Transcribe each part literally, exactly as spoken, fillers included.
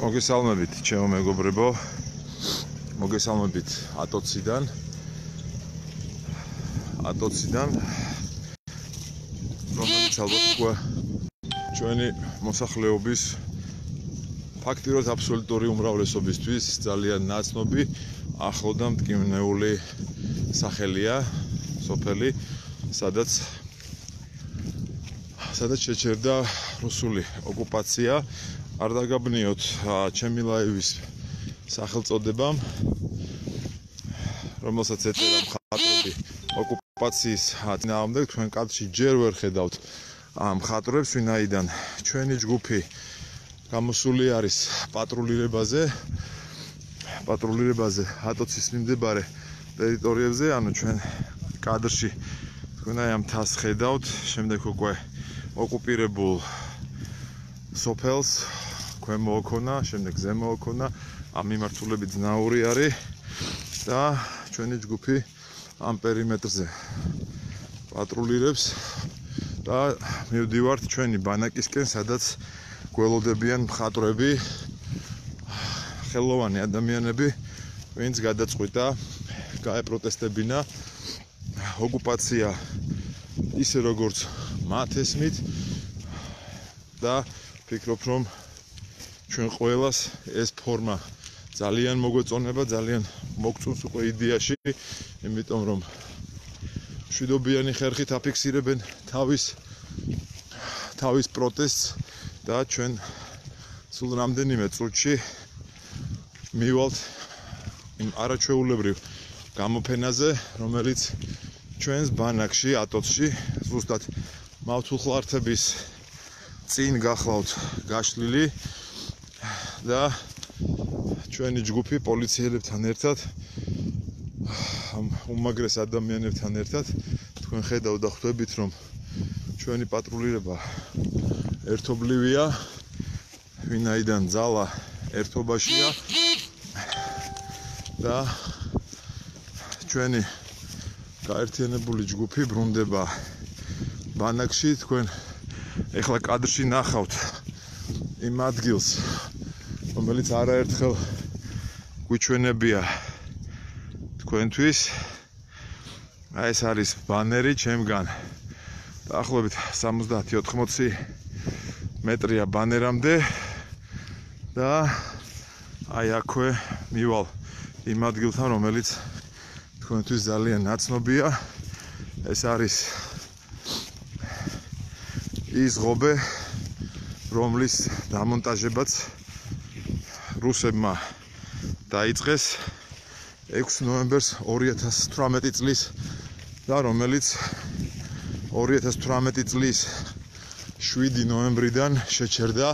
მოგესალმებით, ჩემო მეგობრებო. მოგესალმებით ატოციდან. ატოციდან. რომელიც ალბათ უკვე ჩვენი მოსახლეობის ფაქტიურად აბსოლუტური უმრავლესობისთვის ძალიან ნაცნობი, ახლო და მტკივნეული სახელია, სოფელი, სადაც სადაც შეჩერდა რუსული ოკუპაცია. არ დაგაბნიოთ ჩემი ლაივის სახელწოდებამ, რომელსაც ეწერა მხატვრები ოკუპაციის წინააღმდეგ. თქვენ კადრში ჯერ ვერ ხედავთ ამ მხატვრებს, ვინაიდან ჩვენი ჯგუფი გამოსული არის პატრულირებაზე, პატრულირებაზე ატოცის მიმდებარე ტერიტორიებზე, ანუ ჩვენ კადრში თქვენ აი ამ თასს ხედავთ, შემდეგ უკვე ოკუპირებულ სოფელს ქვემო ოქონა, შემდეგ ზემო ოქონა, ამ მიმართულებით ზნაური არის და ჩვენი ჯგუფი ამ პერიმეტრზე პატრულირებს და მივდივართ ჩვენი ბანაკისკენ, სადაც გველოდებიან მხატვრები, ხელოვანი ადამიანები, ვინც გადაწყვიტა გაეპროტესტებინა ოკუპაცია ისე როგორც მათ ესმით და ვფიქრობ, რომ ჩვენ ყველას ეს ფორმა ძალიან მოგვეწონება, ძალიან მოგწონს უკვე იდეაში, იმიტომ რომ მშვიდობიანი ხერხით აფიქსირებენ თავის თავის პროტესტს და ჩვენ სულ რამდენიმე წუთში მივალთ იმ არაჩვეულებრივ გამოფენაზე, რომელიც ჩვენს ბანაკში, ატოცში, ზუსტად მავთულხლართების წინ გახლავთ გაშლილი და ჩვენი ჯგუფი პოლიციელებთან ერთად, ამ უმაგრეს ადამიანებთან ერთად, თქვენ ხედავთ და ხვდებით, რომ ჩვენი პატრულირება ერთობლივია, ვინაიდან ძალა ერთობაშია და ჩვენი გაერთიანებული ჯგუფი ბრუნდება ბანაკში. თქვენ ეხლა კადრში ნახავთ იმ ადგილს, რომელიც არაერთხელ გვიჩვენებია თქვენთვის. აი ეს არის ბანერი ჩემგან. დაახლოებით სამოცდაათი ოთხმოცი მეტრია ბანერამდე და აი აქვე მივალ იმ ადგილთან, რომელიც თქვენთვის ძალიან ნაცნობია. ეს არის ის ღობე, რომლის დამონტაჟებაც რუსებმა დაიწყეს ექვსი ნოემბერს ორი ათას თვრამეტი წლის და რომელიც ორი ათას თვრამეტი წლის შვიდი ნოემბრიდან შეჩერდა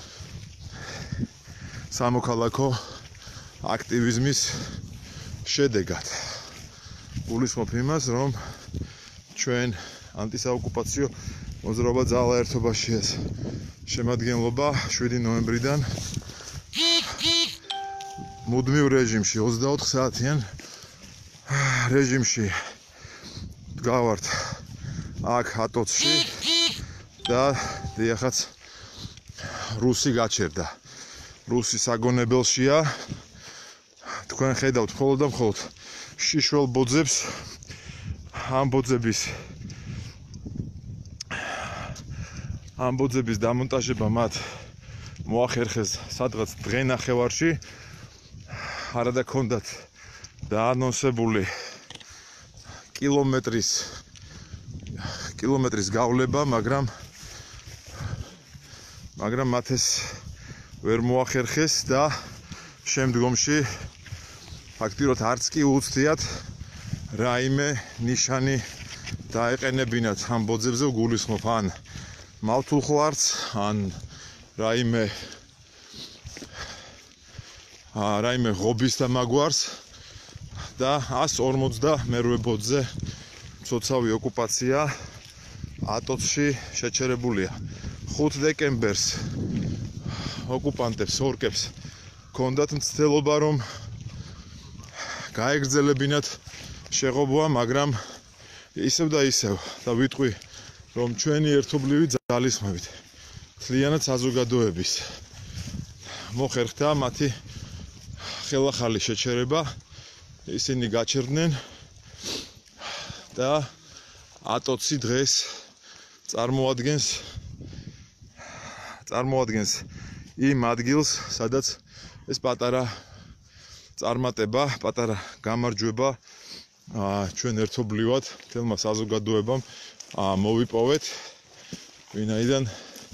სამოქალაქო აქტივიზმის შედეგად. გულისხმობ იმას, რომ ჩვენ ანტისაოკუპაციო მოძრაობა ძალა ერთობაშიას შემადგენლობა შვიდი ნოემბრიდან მუდმივ რეჟიმში, ოცდაოთხ საათიან რეჟიმში გავართ აქ ატოცში და დიახაც რუსი გაჩერდა. რუსი საგონებელშია. თქვენ ხედავთ მხოლოდ და მხოლოდ შიშველ ბოძებს. ამ ბოძების ამ ბოძების დამონტაჟება მათ მოახერხეს სადღაც დღენახევარში. არადა ქონდათ დაანონსებული კილომეტრის კილომეტრის გავლება, მაგრამ მაგრამ მათ ეს ვერ მოახერხეს და შემდგომში ფაქტიურად არც კი უცდიათ რაიმე ნიშანი დაეყენებინათ ამ ბოძებზე. გულისხმობ ან მავთულხლარს, ან რაიმე რაიმე ღობის და მაგვარს და ას ორმოცდამერვე ბოძზე მცოცავი ოკუპაცია ატოცში შეჩერებულია. ხუთ დეკემბერს ოკუპანტებს, ორკებს ჰქონდათ მცდელობა, რომ გაეგრძელებინათ შეღობვა, მაგრამ ისევ და ისევ და ვიტყვი, რომ ჩვენი ერთობლივი ძალისხმევით, მთლიანად საზოგადოების მოხერხდა მათი ხელახალი შეჩერება. ისინი გაჩერდნენ და ატოცი დღეს წარმოადგენს წარმოადგენს იმ ადგილს, სადაც ეს პატარა წარმატება, პატარა გამარჯვება ჩვენ ერთობლივად თელმა საზოგადოებამ მოვიპოვეთ, ვინაიდან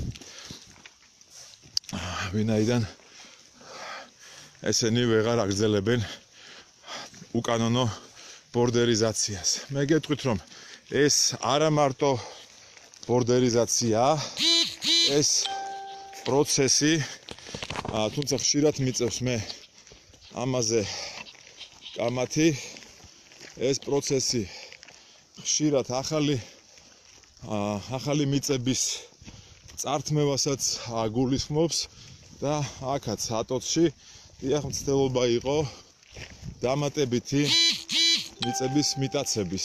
ვინაიდან ესენი ვეღარ აგრძელებენ უკანონო ბორდერიზაციას. მე გეტყვით, რომ ეს არა მარტო ბორდერიზაციაა, ეს პროცესი, თუმცა ხშირად მიწევს მე ამაზე კამათი, ეს პროცესი ხშირად ახალი ახალი მიწების წართმევასაც გულისხმობს და აქაც ატოცში დიახ მცდელობა იყო დამატებითი მიწების მიტაცების.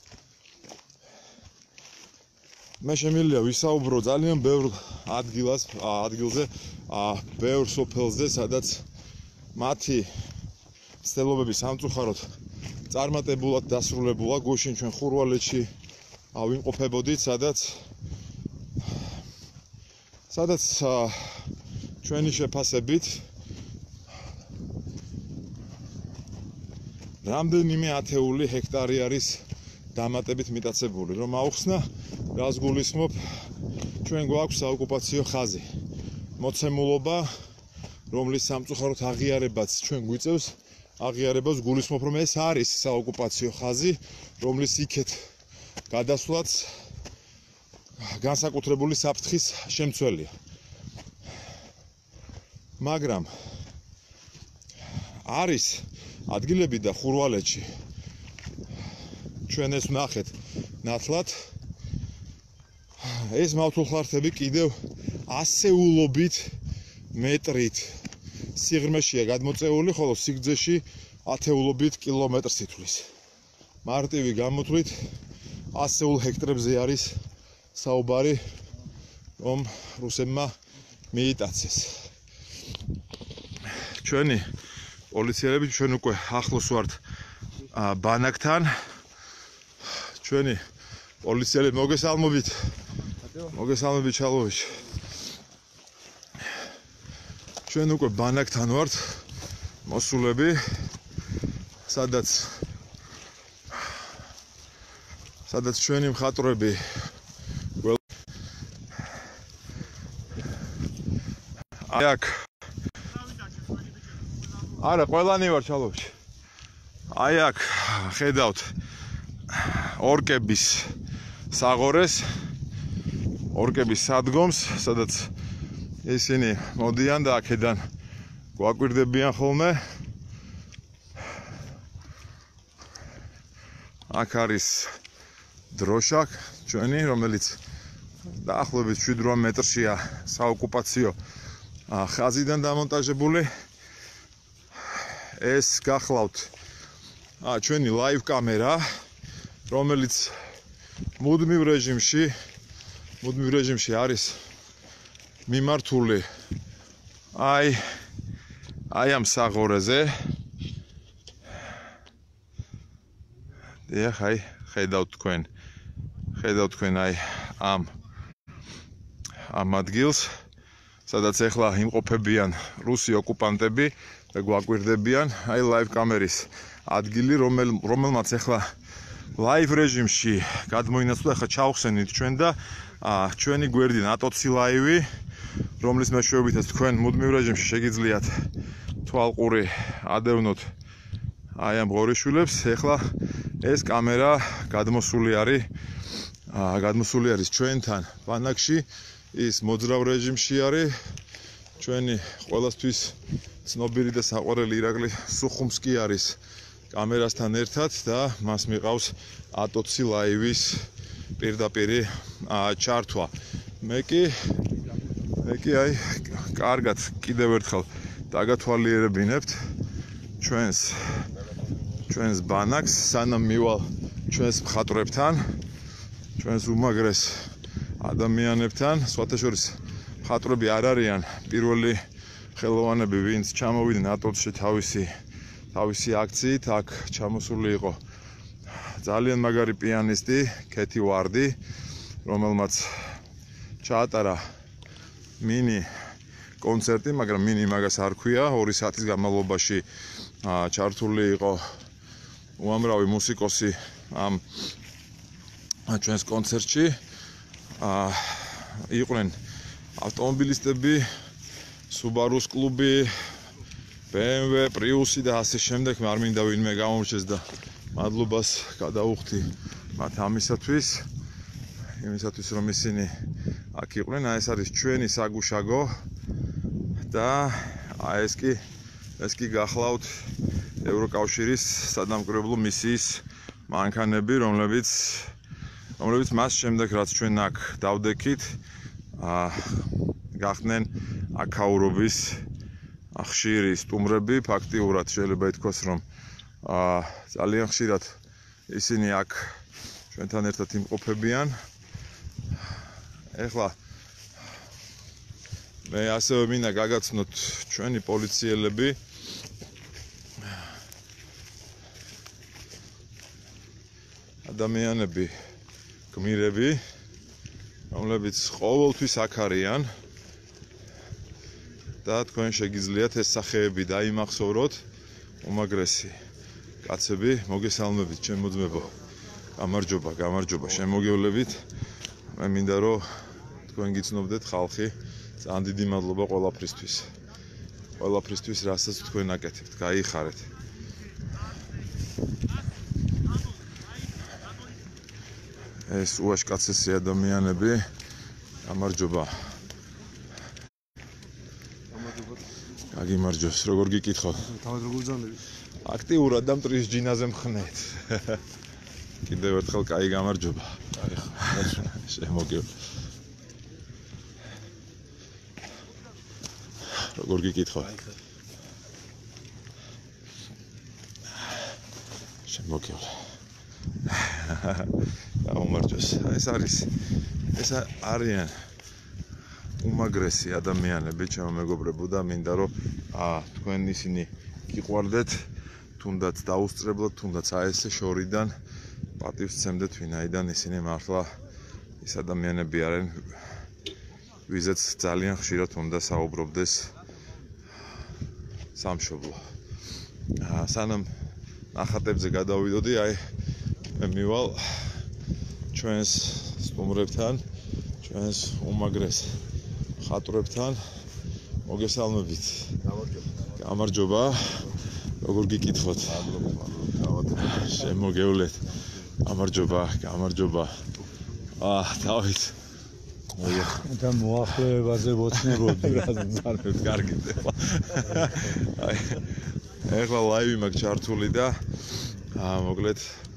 მე შემიძლია ვისაუბრო ძალიან ბევრ ადგილას, ადგილზე, ბევრ სოფელზე, სადაც მათი მცდელობები სამწუხაროდ წარმატებულად დასრულებულა. გუშინ ჩვენ ხურვალეთში ვიმყოფებოდით, სადაც სადაც ჩვენი შეფასებით რამდენიმე ათეული ჰექტარი არის დამატებით მიტაცებული. რომ აუხსნა, რას გულისხმობ, ჩვენ გვაქვს საოკუპაციო ხაზი. მოცემულობა, რომლის სამწუხაროდ აღიარებაც ჩვენ გვიწევს, აღიარებას გულისხმობ, რომ ეს არის საოკუპაციო ხაზი, რომლის იქეთ გადასვლაც განსაკუთრებული საფრთხის შემცველია. მაგრამ არის ადგილები და ხურვალეთში ჩვენ ეს ვნახეთ ნათლად, ეს მავთულხლართები კიდევ ასეულობით მეტრით სიღრმეშია გადმოწეული, ხოლო სიგრძეში ათეულობით კილომეტრს ითვლის. მარტივი გამოთვლით ასეულ ჰექტრებზე არის საუბარი, რომ რუსებმა მიიტაცეს. ჩვენი პოლიციელები ჩვენ უკვე ახლოს ვართ ბანაკთან. ჩვენი პოლიციელები მოგესალმებით. მოგესალმებით ჩალოვიჩ. ჩვენ უკვე ბანაკთან ვართ მოსულები, სადაც სადაც ჩვენი მხატვრები აი აქ არა ყველანი ვარ ჩალოვში. აი აქ ხედავთ ორკების საღორეს, ორკების სადგომს, სადაც ისინი მოდიან და აქედან გვაკვირდებიან ხოლმე. აქ არის დროშა ჩვენი, რომელიც დაახლოებით შვიდ რვა მეტრშია საოკუპაციო ხაზიდან დამონტაჟებული. ეს გახლავთ ჩვენი ლაივ კამერა, რომელიც მუდმივ რეჟიმში მუდმივ რეჟიმში არის მიმართული აი აი ამ საღორეზე. დიახ, აი ხედავთ თქვენ ხედავთ თქვენ აი ამ ამ ადგილს, სადაც ახლა იმყოფებიან რუსი ოკუპანტები და გვაკვირდებიან. აი ლაივ კამერის ადგილი, რომელ რომელმაც ახლა ლაივ რეჟიმში გადმოინაცვლა. ახლა ჩავხსენით ჩვენ და ჩვენი გვერდი ნატოცი ლაივი, რომლის მეშვეობითაც თქვენ მუდმივ რეჟიმში შეგიძლიათ თვალყური ადევნოთ აი ამ ღორიშვილებს. ახლა ეს კამერა გადმოსული არის გადმოსული არის ჩვენთან ბანაკში. ის მოძრავ რეჟიმში არის. ჩვენი ყველასთვის ცნობილი და საყვარელი ირაკლი სუხუმსკი არის კამერასთან ერთად და მას მიყავს ატოცი ლაივის პირდაპირი ჩართვა. მე კი მე კი აი კარგად კიდევ ერთხელ დაგათვალიერებინებთ ჩვენს ჩვენს ბანაკს, სანამ მივალ ჩვენს მხატვრებთან, ჩვენს უმაგრეს ადამიანებთან. სხვათა შორის მხატვრები არ არიან პირველი ხელოვანები, ვინც ჩამოვიდნენ ატოცში თავისი თავისი აქციით, აქ ჩამოსული იყო ძალიან მაგარი პიანისტი, კეთი ვარდი, რომელმაც ჩაატარა მინი კონცერტი, მაგრამ მინი მაგას არ ქვია, ორი საათის განმავლობაში ჩართული იყო უამრავი მუსიკოსი ამ ჩვენს კონცერტში. იყვნენ ავტომობილისტები, Subaru's კლუბი, B M W, Prius და ასე შემდეგ, არ მინდა ვინმე გამომრჩეს და მადლობას გადაუხდი მათ ამისათვის, იმისათვის რომ ისინი აქ იყვნენ. აი ეს არის ჩვენი საგუშაგო და აი ეს კი ეს კი გახლავთ ევროკავშირის სადამკვირვებლო მისიის მანქანები, რომლებიც რომლებიც მას შემდეგ რაც ჩვენ აქ დავდექით, გახდნენ აქაურობის ხშირი სტუმრები. ფაქტიურად შეიძლება ითქვას, რომ ძალიან ხშირად ისინი აქ ჩვენთან ერთად იმყოფებიან. ეხლა მე ასევე მინდა გაგაცნოთ ჩვენი პოლიციელები. ადამიანები, გმირები, რომლებიც ყოველთვის აქ არიან და თქვენ შეგიძლიათ ეს სახეები დაიმახსოვროთ. უმაგრესი კაცები, მოგესალმებით ჩემო ძმებო. გამარჯობა, გამარჯობა შემოგევლებით. მე მინდა რომ თქვენ გიცნობდეთ ხალხი, ძალიან დიდი მადლობა ყველაფრისთვის. ყველაფრისთვის, რასაც თქვენ აკეთებთ, გაიხარეთ. ეს უაშკაცესი ადამიანები, გამარჯობა. გაგიმარჯოს, როგორ გიკითხავ? თავად როგორ ძანები? აქტიურად და მტრის ჯინაზე მხნეთ. კიდევ ერთხელ კაი გამარჯობა. შემოგევ. როგორ გიკითხავ? შემოგევ. გამარჯოს. ეს არის ეს არიან უმაგრესი ადამიანები, ჩემო მეგობრებო და მინდა რომ თქვენ ისინი გიყვარდეთ, თუნდაც დაუსწრებლად, თუნდაც აი ესე შორიდან პატივს სცემდეთ, ვინაიდან ისინი მართლა ის ადამიანები არიან, ვიზეც ძალიან ხშირად უნდა საუბრობდეს სამშობლო. სანამ ნახატებზე გადავიდოდი, აი მე მივალ ჩვენს სტუმრებთან, ჩვენს უმაგრეს ხატრებთან. მოგესალმებით. გამარჯობა. როგორ გიკითხოთ? შემოგევლეთ. გამარჯობა, გამარჯობა. აა, დავით. და მოახლოებაზე ვოცნებობდი რა ზარეთ კარგი. აი, ეხლა ლაივი მაქვს ჩართული და აა, მოკლედ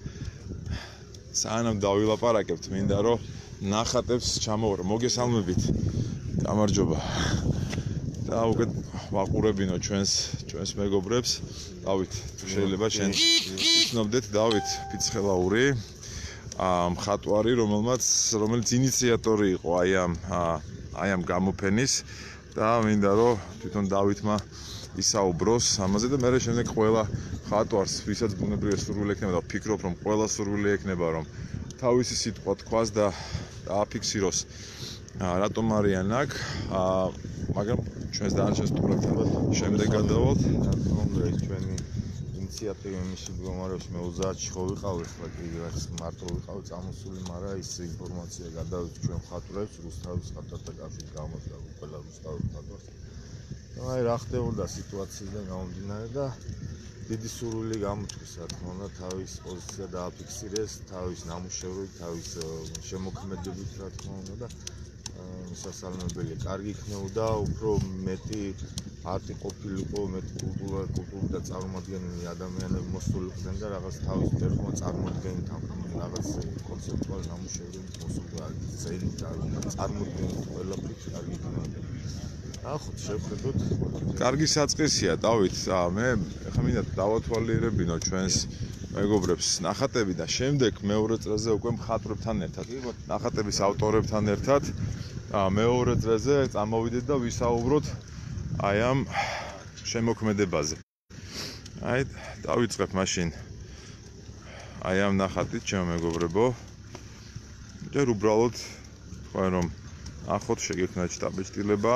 სანამ დავილაპარაკებთ, მინდა რომ ნახატებს ჩამოვარ. მოგესალმებით. გამარჯობა. და უკეთ ვაყურებინო ჩვენს ჩვენს მეგობრებს. დავით, თუ შეიძლება შენ იცნობდეთ დავით ფიცხელაური, მხატვარი, რომელმაც რომელიც ინიციატორი იყო აი ამ აი ამ გამოფენის და მინდა რომ თვითონ დავითმა ისაუბროს ამაზე და მე შემდეგ ყველა მხატვარს, ვისაც ბუნებრივი სურვილი ექნება და ვფიქრობ, რომ ყველა სურვილი ექნება, რომ თავისი სიტყვა თქვას და დააფიქსიროს რატომ არიან აქ, მაგრამ ჩვენს დანარჩენ სტუმრებთან შემდეგ გადავალთ. ეს ჩვენი ინიციატივა იმის მდგომარეობაში მე ოცდაათში ხო ვიყავ, ახლა კი რაც მარტო ვიყავ წამოსული, მაგრამ ის ინფორმაცია გადავით ჩვენ მხატვრებს, რუსთავის ხატვათა კავშირის გამოძრავ ყველა რუსთავის მხატვარს. აი რა ხდებოდა სიტუაციიდან გამომდინარე და დიდი სურვილი გამოთქვეს, რა თქმა უნდა, თავის პოზიცია დააფიქსირეს, თავის ნამუშევრით, თავის შემოქმედებით, რა თქმა უნდა და სასალმებელი, კარგი იქნებოდა უფრო მეტი არტი ყოფილიყო, მეტი კულტურა, კულტურა და წარმოადგენელი ადამიანები მოსულიყვნენ და რაღაც თავის პერფორმა წარმოადგენთ რაღაც კონცეპტუალური ნამუშევრები მოსულიყო, ძელი წარმოადგენთ ყველაფრით კარგი იქნებოდა. ახლა შევხედოთ. კარგი საწყისია, დავით, მე ხა მინდა დავათვალიერებინო ჩვენს მეგობრებს ნახატები და შემდეგ მეორე წრეზე უკვე მხატვრებთან ერთად, ნახატების ავტორებთან ერთად მეორე წრეზე წამოვიდეთ და ვისაუბროთ აი ამ შემოქმედებაზე. აი დავიწყებ მაშინ აი ამ ნახატით, ჩემო მეგობრებო. ჯერ უბრალოდ თქვენ რომ ახოთ შეგექმნათ შტაბეჭდილება.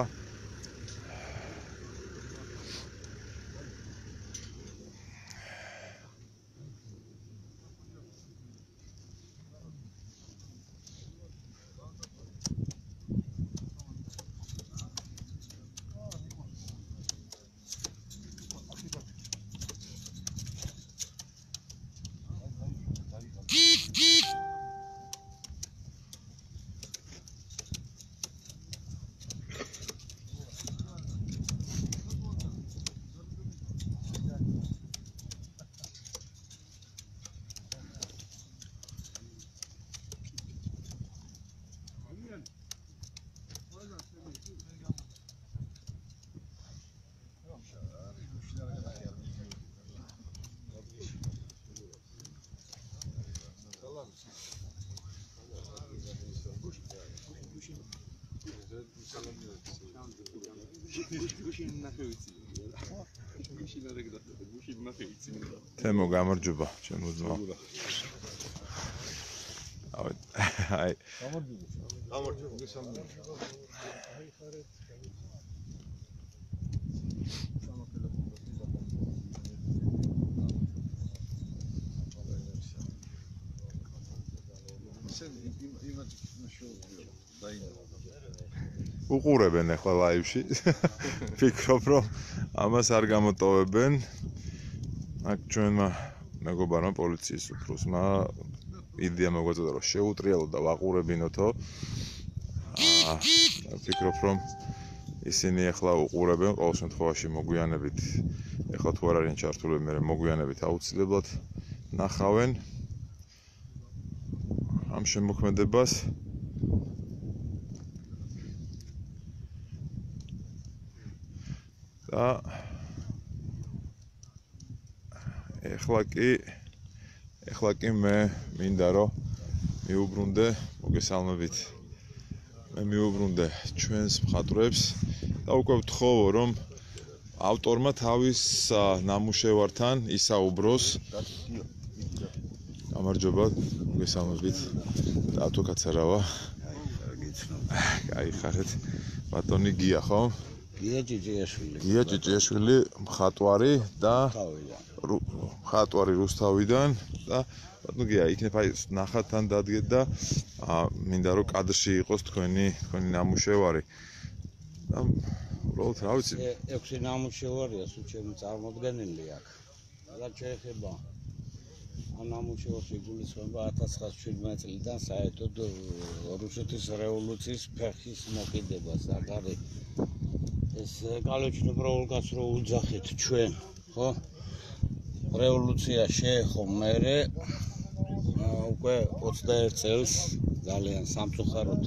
თემო გამარჯობა ჩემო ძმა. აი გამარჯობა გესალმებით. უყურებენ ახლა ლაივში. ფიქრობ რომ ამას არ გამოტოვებენ. აქ ჩვენმა მეგობარმა პოლიციის უფროსმა იდეა მოგვაწოდა რომ შეუტრიალო და ვაყურებინოთო. აა ფიქრობ რომ ისინი ახლა უყურებენ, ყოველ შემთხვევაში მოგვიანებით ახლა თუ არ არიან ჩართულები, მე მოგვიანებით აუცილებლად ნახავენ ამ შემოქმედებას. და ეხლა კი ეხლა კი მე მინდა რომ მიუბრუნდე მოგესალმებით. მე მიუბრუნდე ჩვენს მხატვრებს და უკვე ვთხოვო რომ ავტორმა თავის ნამუშევართან ისაუბროს. გამარჯობა, მოგესალმებით. და თუ კაცარავა. აი ხარეთ ბატონი გია ხო? გია ჭიჭიაშვილი. გია ჭიჭიაშვილი მხატვარი და მხატვარი რუსთავიდან და ბატონო გია იქნებ აი ნახატთან დადგეთ და მინდა რომ კადრში იყოს თქვენი თქვენი ნამუშევარი. და უბრალოდ რა ვიცი ექვსი ნამუშევარია სულ ჩემი წარმოდგენილი აქ. და შეეხება ამ ნამუშევარში გულისხმობა ათას ცხრაასი შვიდმეტი წლიდან საერთოდ რუსეთის რევოლუციის ფეხის მოკიდებას. აქ არის ეს კალოჩინო პროვოკაციო უძახით ჩვენ, ხო? რევოლუცია შეეხო მერე უკვე ოცდაერთ წელს ძალიან სამწუხაროდ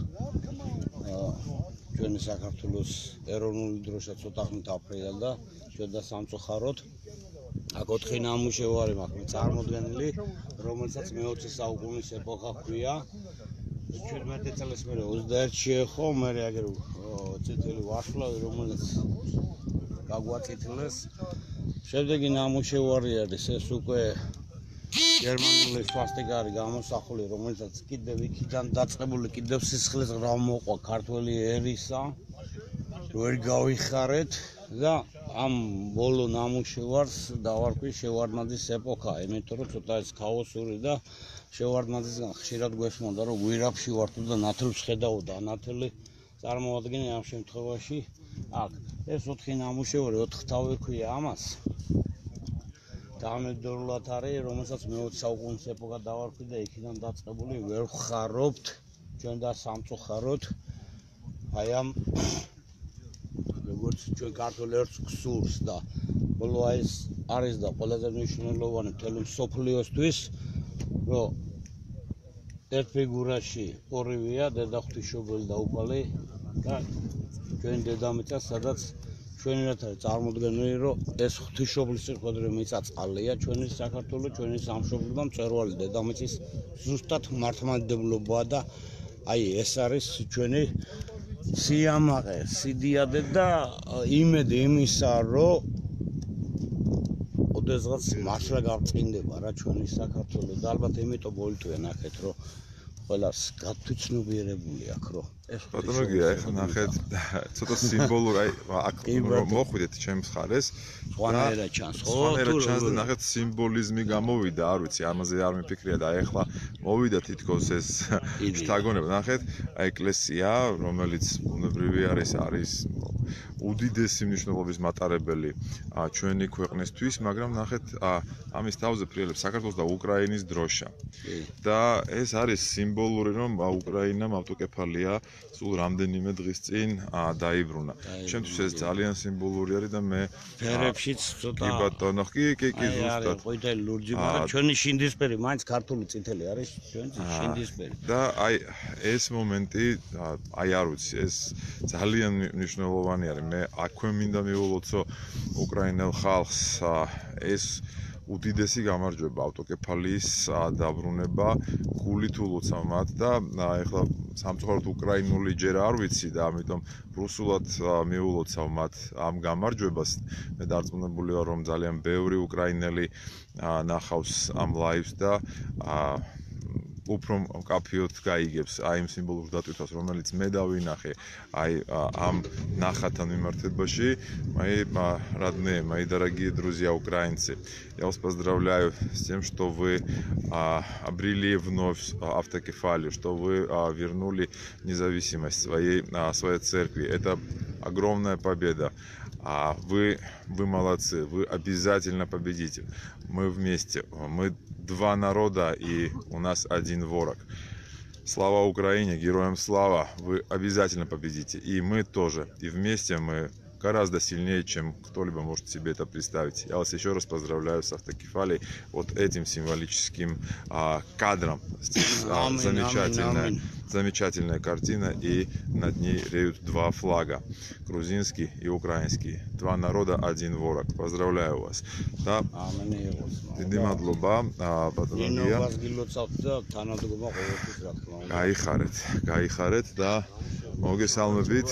ჩვენი საქართველოს ეროვნული დროშა ცოტა ხნით აფრია და ჩვენ და სამწუხაროდ აქ ოთხი ნამუშევარი მაქვს წარმოდგენილი, რომელსაც მეოცე საუკუნის ეპოქა ჰქვია. შვიდმეტი წელს მერე ოცდაერთი შეეხო, მერე აგერ წითელი ვარსკვლავი, რომელიც გაგვაწითლეს. შემდეგი ნამუშევარი არის ეს უკვე გერმანული სვასტიკა არის გამოსახული, რომელსაც კიდევ იქიდან დაწყებული კიდევ სისხლის ღრმა მოყვა ქართველი ერისა. ვერ გავიხარეთ და ამ ბოლო ნამუშევარს დავარქვი შევარდნაძის ეპოქა, იმიტომ რომ ცოტა ის ქაოსური და შევარდნაძისგან ხშირად გვესმოდა რომ გვირაბში ვარ თუ და ნათელს ხედავ და ნათელი წარმოადგენენ ამ შემთხვევაში აქ ეს ოთხი ნამუშევარი ოთხ თავი ქვია ამას. დამედრულად არის, რომელსაც მეოცე საუკუნის ეპოქა დავარქვი და იქიდან დაწყებული ვერ ვხარობთ ჩვენ და სამწუხაროდ აი ამ როგორც ჩვენ ქართულ ერთს გსურს და ბოლო ეს არის და ყველაზე მნიშვნელოვანი მთელი მსოფლიოსთვის რომ ერთ ფიგურაში ორივეა დედა ღვთისმშობელი და უფალი და ჩვენ დედამიწა სადაც ჩვენი რაც არის წარმოდგენილი რომ ეს ღვთისმშობლის სიყვარული მიწა-წყალია ჩვენი საქართველოს ჩვენი სამშობლო და მწვერვალი დედამიწის ზუსტად მართლმადიდებლობაა და აი ეს არის ჩვენი სიამაყე, სიდიადე და იმედი იმისა, რომ ოდესღაც მართლა გავწინდება რა ჩვენი საქართველო და ალბათ იმიტომ მოიტყვიან აქეთ, რომ ყველას გათვითცნობიერებული აქვს, რომ ეს ბატონო გია, ეხლა ნახეთ ცოტა სიმბოლური, აი აქ მოხვიდეთ ჩემს ხარეს. ყვანერა ჩანს, ხო? ყვანერა ჩანს და ნახეთ სიმბოლიზმი გამოვიდა, არ ვიცი, ამაზე არ მიფიქრია და ეხლა მოვიდა თითქოს ეს შთაგონება. ნახეთ, აი ეკლესია, რომელიც ბუნებრივი არის, არის უდიდესი მნიშვნელობის მატარებელი ჩვენი ქვეყნისთვის, მაგრამ ნახეთ ამის თავზე ფრიალებს საქართველოს და უკრაინის დროშა. და ეს არის სიმბოლური, რომ უკრაინამ ავტოკეფალია სულ რამდენიმე დღის წინ დაიბრუნა. ჩემთვის ეს ძალიან სიმბოლური არის და მე ფერებშიც ცოტა კი ბატონო, კი, კი, კი, ზუსტად. ყვითელი ლურჯი, მაგრამ ჩვენი შინდისფერი, მაინც ქართული წითელი არის, ჩვენი შინდისფერი. და აი ეს მომენტი, აი არ ვიცი, ეს ძალიან მნიშვნელოვანი არის. მე აქვე მინდა მივულოცო უკრაინელ ხალხს ეს უდიდესი გამარჯვება ავტოკეფალიის დაბრუნება, გულით ულოცავ მათ და ეხლა სამწუხაროდ უკრაინული ჯერ არ ვიცი და ამიტომ რუსულად მიულოცავ მათ ამ გამარჯვებას. მე დარწმუნებული ვარ, რომ ძალიან ბევრი უკრაინელი ნახავს ამ ლაივს და უფრო მკაფიოდ გაიგებს აი იმ სიმბოლურ დატვირთვას, რომელიც მე დავინახე აი ამ нахатан მიმართებაში. Мои родные, мои дорогие друзья украинцы, я вас поздравляю с тем, что вы обрели вновь автокефалию, что вы вернули независимость своей своей церкви. Это огромная победа. Вы вы молодцы, вы обязательно победите. Мы вместе, мы два народа и у нас один ворог. Слава Украине, героям слава, вы обязательно победите. И мы тоже, и вместе мы гораздо сильнее, чем кто-либо может себе это представить. Я вас еще раз поздравляю с автокефалией, вот этим символическим а, кадром. Здесь а, замечательная, замечательная картина, и над ней реют два флага, грузинский и украинский. Два народа, один ворог. Поздравляю вас. Да. დიდი მადლობა ბატონია. გაიხარეთ, გაიხარეთ და მოგესალმებით.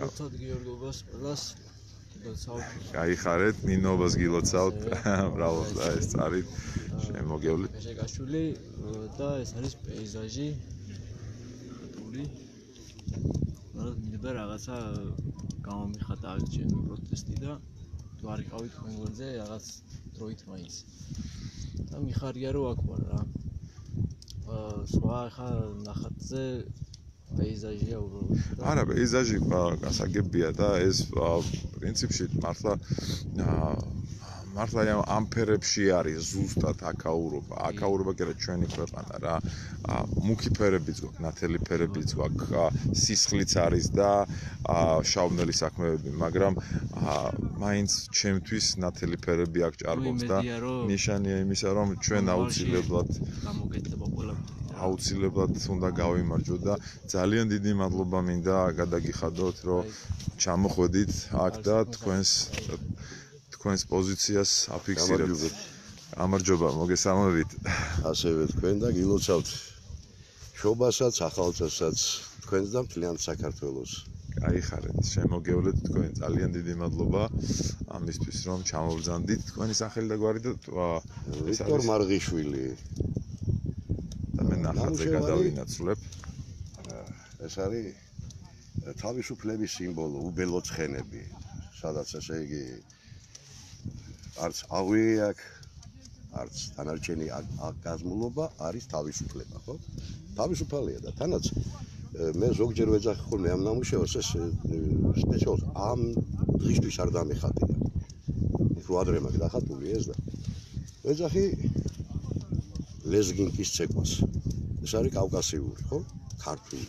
გაიხარეთ, ნინობას გილოცავთ. ბრავო, და ეს წარით შემოგევლით. შეგაშული და ეს არის პეიზაჟი. ტული. მაგრამ მინდა რაღაცა გამომიხატა აქ ჩემი პროტესტი და თუ არ იყავით კონგორზე რაღაც დროით მაინც. და მიხარია რომ აქ ვარ რა. აა სხვა ხა ნახატზე პეიზაჟია უბრალოდ. არა, პეიზაჟი გასაგებია და ეს პრინციპში მართლა მართლა ამ ფერებში არის ზუსტად აკაურობა. აკაურობა კი არა ჩვენი ქვეყანა რა. მუქი ფერებიც გვაქვს, ნათელი ფერებიც გვაქვს, სისხლიც არის და შავნელი საქმეები, მაგრამ მაინც ჩემთვის ნათელი ფერები აქ ჭარბობს და ნიშანია იმისა, რომ ჩვენ აუცილებლად გამოგეცდება ყველაფერი. აუცილებლად უნდა გავიმარჯვოთ და ძალიან დიდი მადლობა მინდა გადაგიხადოთ, რომ ჩამოხვედით აქ და თქვენს თქვენს პოზიციას აფიქსირებთ. გამარჯობა, მოგესალმებით. ასევე თქვენ და გილოცავთ შობასაც, ახალწელსაც, თქვენს და მთლიან საქართველოს. გაიხარეთ, შემოგევლეთ თქვენ. ძალიან დიდი მადლობა ამისთვის, რომ ჩამოვბრძანდით თქვენი სახელი და გვარი და ვიქტორ მარღიშვილი. და მე ნახატზე გადავინაცვლებ. ეს არის თავისუფლების სიმბოლო, უბელო ცხენები, სადაც ესე იგი არც აღვი აქ, არც დანარჩენი გაზმულობა არის თავისუფლება, ხო? თავისუფალია და თანაც მე ზოგჯერ ვეძახი ხოლმე ამ ნამუშევარს, ეს სპეციალურად ამ დღისთვის არ დამეხატია. უფრო ადრე მაგ დახატული ეს და ვეძახი ლეზგინკის ცეკვას. ეს არის კავკასიური, ხო? ქართული.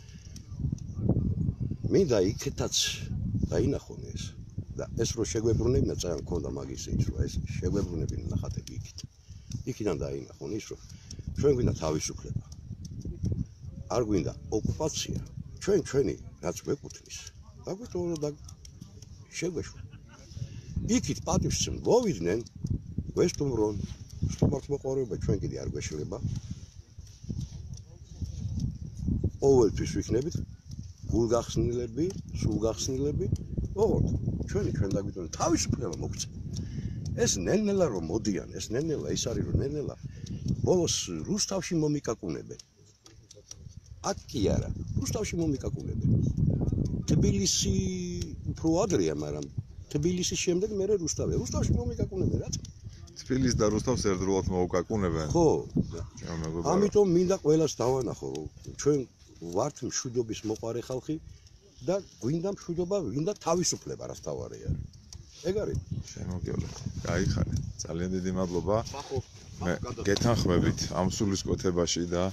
მინდა იქეთაც დაინახონ ეს. და ეს რო შეგვებრუნებინა ძალიან მქონდა მაგის ის რომ ეს შეგვებრუნებინა ნახატები იქით. იქიდან დაინახონ ის რომ ჩვენ გვინდა თავისუფლება. არ გვინდა ოკუპაცია. ჩვენ ჩვენი რაც გვეკუთვნის. დაგვიტოვო და შეგვეშვა. იქით პატივს მოვიდნენ ვესტუმრონ სტუმართმოყვარეობა ჩვენ კიდე არ გვეშლება. ყოველთვის ვიქნებით გულგახსნილები, სულგახსნილები, ოღონდ ჩვენი ჩვენ დაგვიტოვეთ თავისუფლება მოგწე. ეს ნელ-ნელა რომ მოდიან, ეს ნელ-ნელა ის არის რომ ნელ-ნელა ბოლოს რუსთავში მომიკაკუნებენ. აქ კი არა, რუსთავში მომიკაკუნებენ. თბილისი უფრო ადრეა, მაგრამ თბილისის შემდეგ მე რუსთავია. რუსთავში მომიკაკუნებენ რა. თბილისს და რუსთავს ერთდროულად მოუკაკუნებენ. ხო. ჩემო მეგობარო. ამიტომ მინდა ყველას დავანახო, რომ ჩვენ ვართ მშვიდობის მოყარე ხალხი და გვინდა მშვიდობა, გვინდა თავისუფლება, რაც თავარი არის. ეგ არის. შემოგივლე. გაიხარე. ძალიან დიდი მადლობა. მე გეთანხმებით ამ სულისკვეთებაში და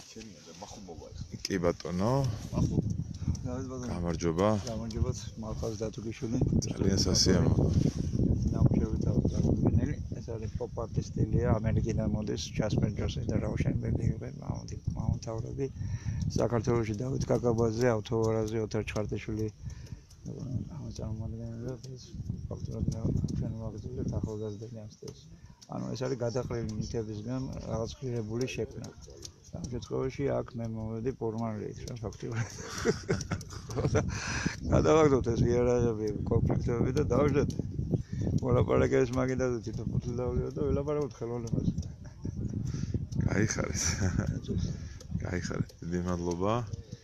კი ბატონო. გამარჯობა. გამარჯობათ, მალხაზ დათუგიშვილი. ძალიან სასიამოვნო. ნამუშევარი დავწერილი. ეს არის პოპ არტის სტილია, ამერიკიდან მოდის, ჯასპერ ჯოსი და რაუშენბერგი იყვნენ მაუნტი, მაუნტავრები. საქართველოში დავით კაკაბაძე, ავთოვარაზე, ოთარ ჩხარტიშვილი ამას წარმოადგენდა ეს ფაქტორად ჩვენ ვაგრძელებთ ახალგაზრდები ამ სტილს. ანუ ეს არის გადაყრილი ნივთებისგან რაღაც ღირებული შექმნა. ამ შემთხვევაში აქ მე მოვედი ფორმალით რა ფაქტიურად. გადავაგდოთ ეს იარაღები, კონფლიქტები და დავждეთ. მოლაპარაკების მაგიდაზე თვითონ ფუტლი დავლიოთ და ველაპარაკოთ ხელოვნებას. გაიხარეთ. გაიხარეთ. დიდი მადლობა.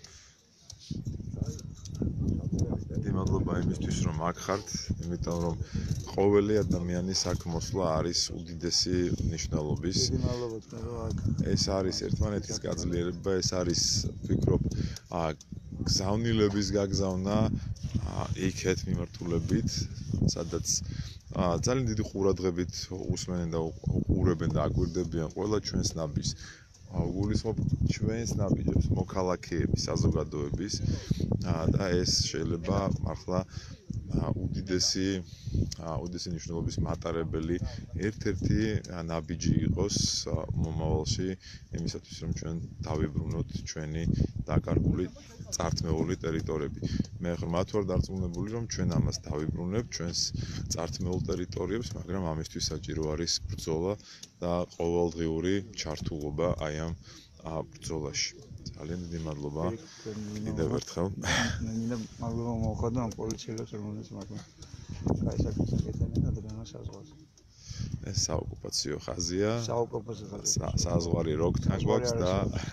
დიდი მადლობა იმისთვის რომ აქ ხართ, იმიტომ რომ ყოველი ადამიანის აქ მოსვლა არის უდიდესი მნიშვნელობის. დიდი მადლობა თქვენ რომ აქ. ეს არის ერთმანეთის გაძლიერება, ეს არის ვფიქრობ, გზავნილების გაგზავნა იქეთ მიმართულებით, სადაც ძალიან დიდი ყურადღებით უსმენენ და უყურებენ და აკვირდებიან ყველა ჩვენს ნაბიჯს. გულისხმობ ჩვენს ნაბიჯებს, მოქალაქეების, საზოგადოების და ეს შეიძლება მართლა უდიდესი უდიდესი მნიშვნელობის მატარებელი ერთ-ერთი ნაბიჯი იყოს მომავალში იმისათვის რომ ჩვენ დავიბრუნოთ ჩვენი დაკარგული წართმეული ტერიტორიები. მე ღრმად ვარ დარწმუნებული რომ ჩვენ ამას დავიბრუნებთ ჩვენს წართმეულ ტერიტორიებს, მაგრამ ამისთვის საჭირო არის ბრძოლა და ყოველდღიური ჩართულობა აი ამ ბრძოლაში. ძალიან დიდი მადლობა. კიდევ ერთხელ. მე მინდა მადლობა მოვხადო ამ პოლიციელებს რომელსაც მაგრამ გაისაკეთეს ეკეთებინათ ადამიანს საზღვარს. ეს საოკუპაციო ხაზია. საოკუპაციო ხაზია. საზღვარი როგთან გვაქვს და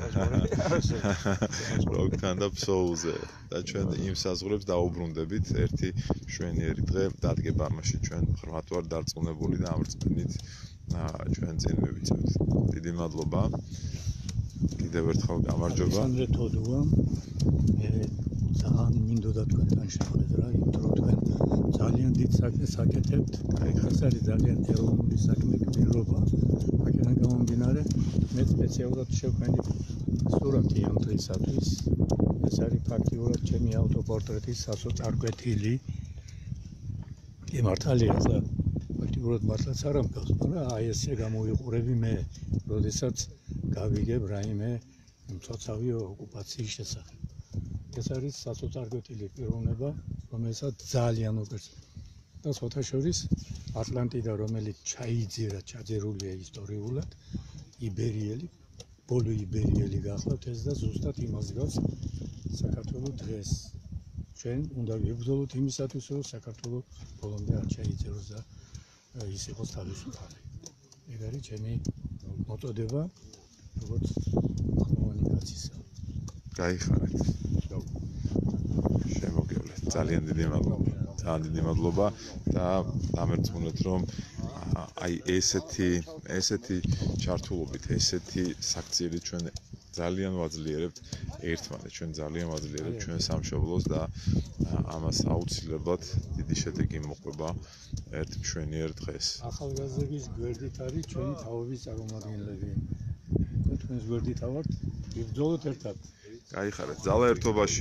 როგთან და ფსოუზე და ჩვენ იმ საზღვრებს დაუბრუნდებით ერთი შვენიერი დღე დადგება ამაში ჩვენ ღრმად ვარ დარწმუნებული და ამ რწმენით ჩვენ წინ მივიწევთ. დიდი მადლობა. კიდევ ერთხელ გამარჯობა. ალექსანდრე თოდუა. მე ძალიან მინდოდა თქვენთან შეხვედრა, იმიტომ რომ თქვენ ძალიან დიდ საქმეს აკეთებთ. ეს არის ძალიან ეროვნული საქმე, გმირობა. აქედან გამომდინარე, მე სპეციალურად შევქმნით სურათი ამ დღისათვის. ეს არის ფაქტიურად ჩემი ავტოპორტრეტის სასოწარკვეთილი. კი მართალია, ახლა ფაქტიურად მართლაც არ ამგავს, მაგრამ აი ესე გამოვიყურები მე, როდესაც გავიგებ რაიმე მცოცავი ოკუპაციის შესახებ. ეს არის სასოწარკვეთილი პიროვნება, რომელსაც ძალიან უყურს. და სხვათა შორის ატლანტიდა, რომელიც ჩაიძირა, ჩაძერულია ისტორიულად, იბერიელი, ბოლო იბერიელი გახლავთ ეს და ზუსტად იმას გავს საქართველოს დღეს. ჩვენ უნდა ვიბრძოლოთ იმისათვის, რომ საქართველოს ბოლომდე არ ჩაიძეროს და ის იყოს თავისუფალი. ეგ არის ჩემი მოტოდება, როგორც ხმოვანი კაცისა. გაიხარეთ. შემოგივლეთ. ძალიან დიდი მადლობა. ძალიან დიდი მადლობა და დამერწმუნეთ რომ აი ესეთი ესეთი ჩართულობით, ესეთი საქციელი ჩვენ ძალიან ვაძლიერებთ ერთმანეთს, ჩვენ ძალიან ვაძლიერებთ ჩვენ სამშობლოს და ამას აუცილებლად დიდი შედეგი მოყვება ერთ მშვენიერ დღეს. ახალგაზრდების გვერდით არის ჩვენი თაობის წარმომადგენლები. და თქვენს გვერდით ავართ, ვიბრძოლოთ ერთად. გაიხარეთ. ძალა ერთობაში.